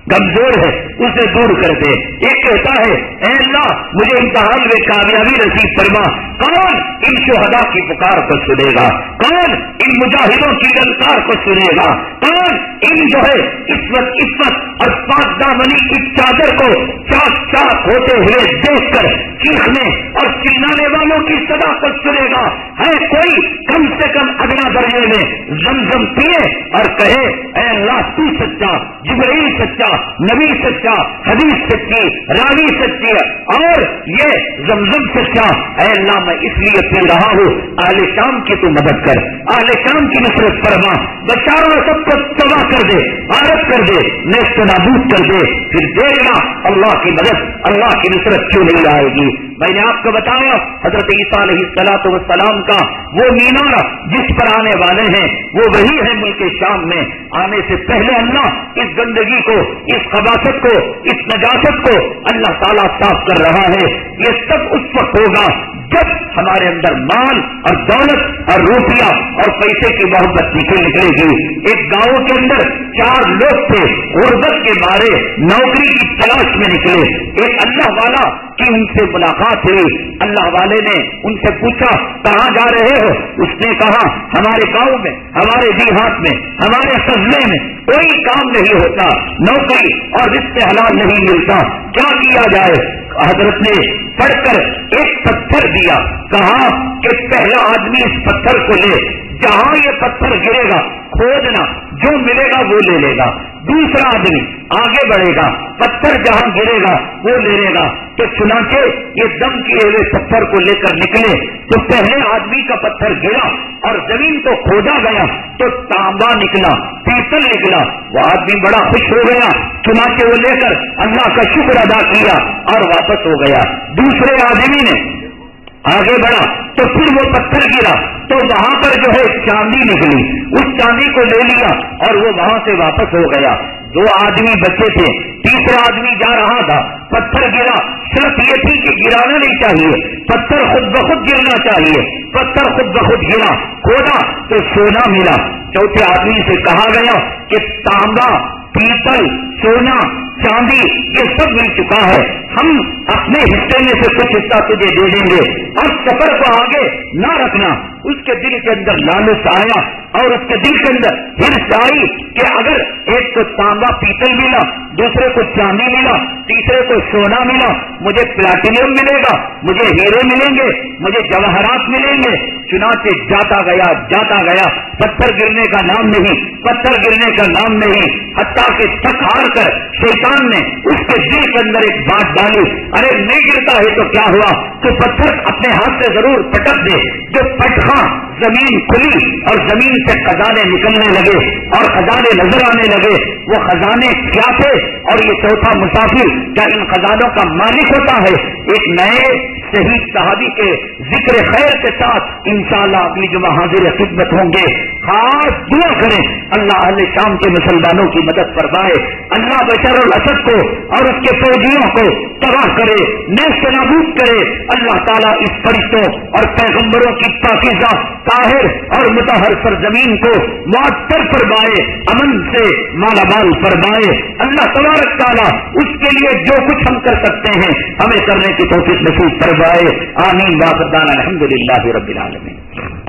کمزور ہے اسے دور کر دے. ایک کہتا ہے اے اللہ مجھے امتحان میں کامیابی نصیب فرما. کون ان شہداء کی پکار کو سنے گا؟ کون ان مجاہدوں کی للکار کو سنے گا؟ کون ان جو ہے عصمت عصمت اور پاک دامنی کی چادر کو چاک چاک ہوتے ہوئے دیکھ کر چیخنے اور چلانے والوں کی صدا کو سنے گا؟ ہے کوئی کم سے کم اگلا درجے میں زمزم پیے اور کہے اے اللہ تو سچا، جبرائیل سچا، نبی سچا، حدیث سچی، راوی سچی اور یہ زمزم سچا. اے اللہ میں اس لیے پی رہا ہوں اہل شام کی تو مدد کر، اہل شام کی نصرت فرما، بشار و سب کو تباہ کر دے، عارف کر دے، نیست و نابود کر دے. پھر دے گا اللہ کی مدد، اللہ کی نصرت کیوں نہیں آئے گی؟ میں نے آپ کو بتایا حضرت عیسیٰ علیہ الصلوۃ والسلام کا وہ مینار جس پر آنے والے ہیں وہ وہی ہے ملک شام میں. آنے سے پہلے اللہ اس گندگی کو، اس خباثت کو، اس نجاست کو اللہ تعالیٰ صاف کر رہا ہے. یہ سب اس وقت ہوگا جب ہمارے اندر مال اور دولت اور روپیہ اور پیسے کی محبت نکل نکلے گی. ایک گاؤں کے اندر چار لوگ تھے، غربت کے مارے نوکری کی تلاش میں نکلے. ایک اللہ والا کی ان سے ملاقات ہوئی. اللہ والے نے ان سے پوچھا کہاں جا رہے ہو؟ اس نے کہا ہمارے گاؤں میں، ہمارے دیہات میں، ہمارے قصبے میں کوئی کام نہیں ہوتا، نوکری اور رزق حلال نہیں ملتا، کیا کیا جائے؟ حضرت نے پڑھ کر ایک پتھر دیا، کہا کہ پہلا آدمی اس پتھر کو لے، جہاں یہ پتھر گرے گا کھودنا، جو ملے گا وہ لے لے گا. دوسرا آدمی آگے بڑھے گا، پتھر جہاں گرے گا وہ لے لے گا. تو چنانچہ یہ دم کیے ہوئے پتھر کو لے کر نکلے تو پہلے آدمی کا پتھر گرا اور زمین کو کھودا گیا تو تانبا نکلا، پیتل نکلا. وہ آدمی بڑا خوش ہو گیا، چنانچہ وہ لے کر اللہ کا شکر ادا کیا اور واپس ہو گیا. دوسرے آدمی نے آگے بڑھا تو پھر وہ پتھر گرا تو وہاں پر جو ہے چاندی نکلی، اس چاندی کو لے لیا اور وہ وہاں سے واپس ہو گیا. دو آدمی بچے تھے، تیسرا آدمی جا رہا تھا، پتھر گرا. شرط یہ تھی کہ گرانا نہیں چاہیے، پتھر خود بخود گرنا چاہیے. پتھر خود بخود گرا، کھودا تو سونا ملا. چوتھے آدمی سے کہا گیا کہ تانبا، پیتل، سونا، چاندی یہ سب مل چکا ہے، ہم اپنے حصے میں سے کچھ حصہ تجھے دے دیں گے اور سفر کو آگے نہ رکھنا. اس کے دل کے اندر لالچ آیا اور اس کے دل کے اندر ہرس آئی کہ اگر ایک کو تانبا پیتل ملا، دوسرے کو چاندی ملا، تیسرے کو سونا ملا، مجھے پلاٹینم ملے گا، مجھے ہیرے ملیں گے، مجھے جواہرات ملیں گے. چنانچہ جاتا گیا جاتا گیا پتھر گرنے کا نام نہیں، پتھر گرنے کا نام نہیں، حتیٰ کہ تھک ہار کر شیطان نے اس کے دل کے اندر ایک بات ڈالی، ارے نہیں گرتا ہے تو کیا ہوا، تو پتھر اپنے ہاتھ سے ضرور پٹک دے. جو پٹخا زمین کھلی اور زمین سے خزانے نکلنے لگے اور خزانے نظر آنے لگے. وہ خزانے کیا تھے؟ اور یہ چوتھا مسافر کیا ان خزانوں کا مالک ہوتا ہے؟ ایک نئے صحیح صحابی کے ذکر خیر کے ساتھ انشاءاللہ اگلی جمعہ حاضر خدمت ہوں گے. خاص دعا کریں اللہ اہل شام کے مسلمانوں کی مدد فرمائے، اللہ بشر الاسد کو اور اس کے فوجیوں کو تباہ کرے، نیست نابود کرے. اللہ تعالیٰ اس فرشتوں اور پیغمبروں کی پاکیزہ، طاہر اور مطہر سرزمین کو معطر فرمائے، امن سے مالا مال فرمائے. اللہ تبارک تعالیٰ اس کے لیے جو کچھ ہم کر سکتے ہیں ہمیں کرنے کی توفیق نصیب فرمائے. آمین. واخر دعوانا الحمدللہ رب العالمین.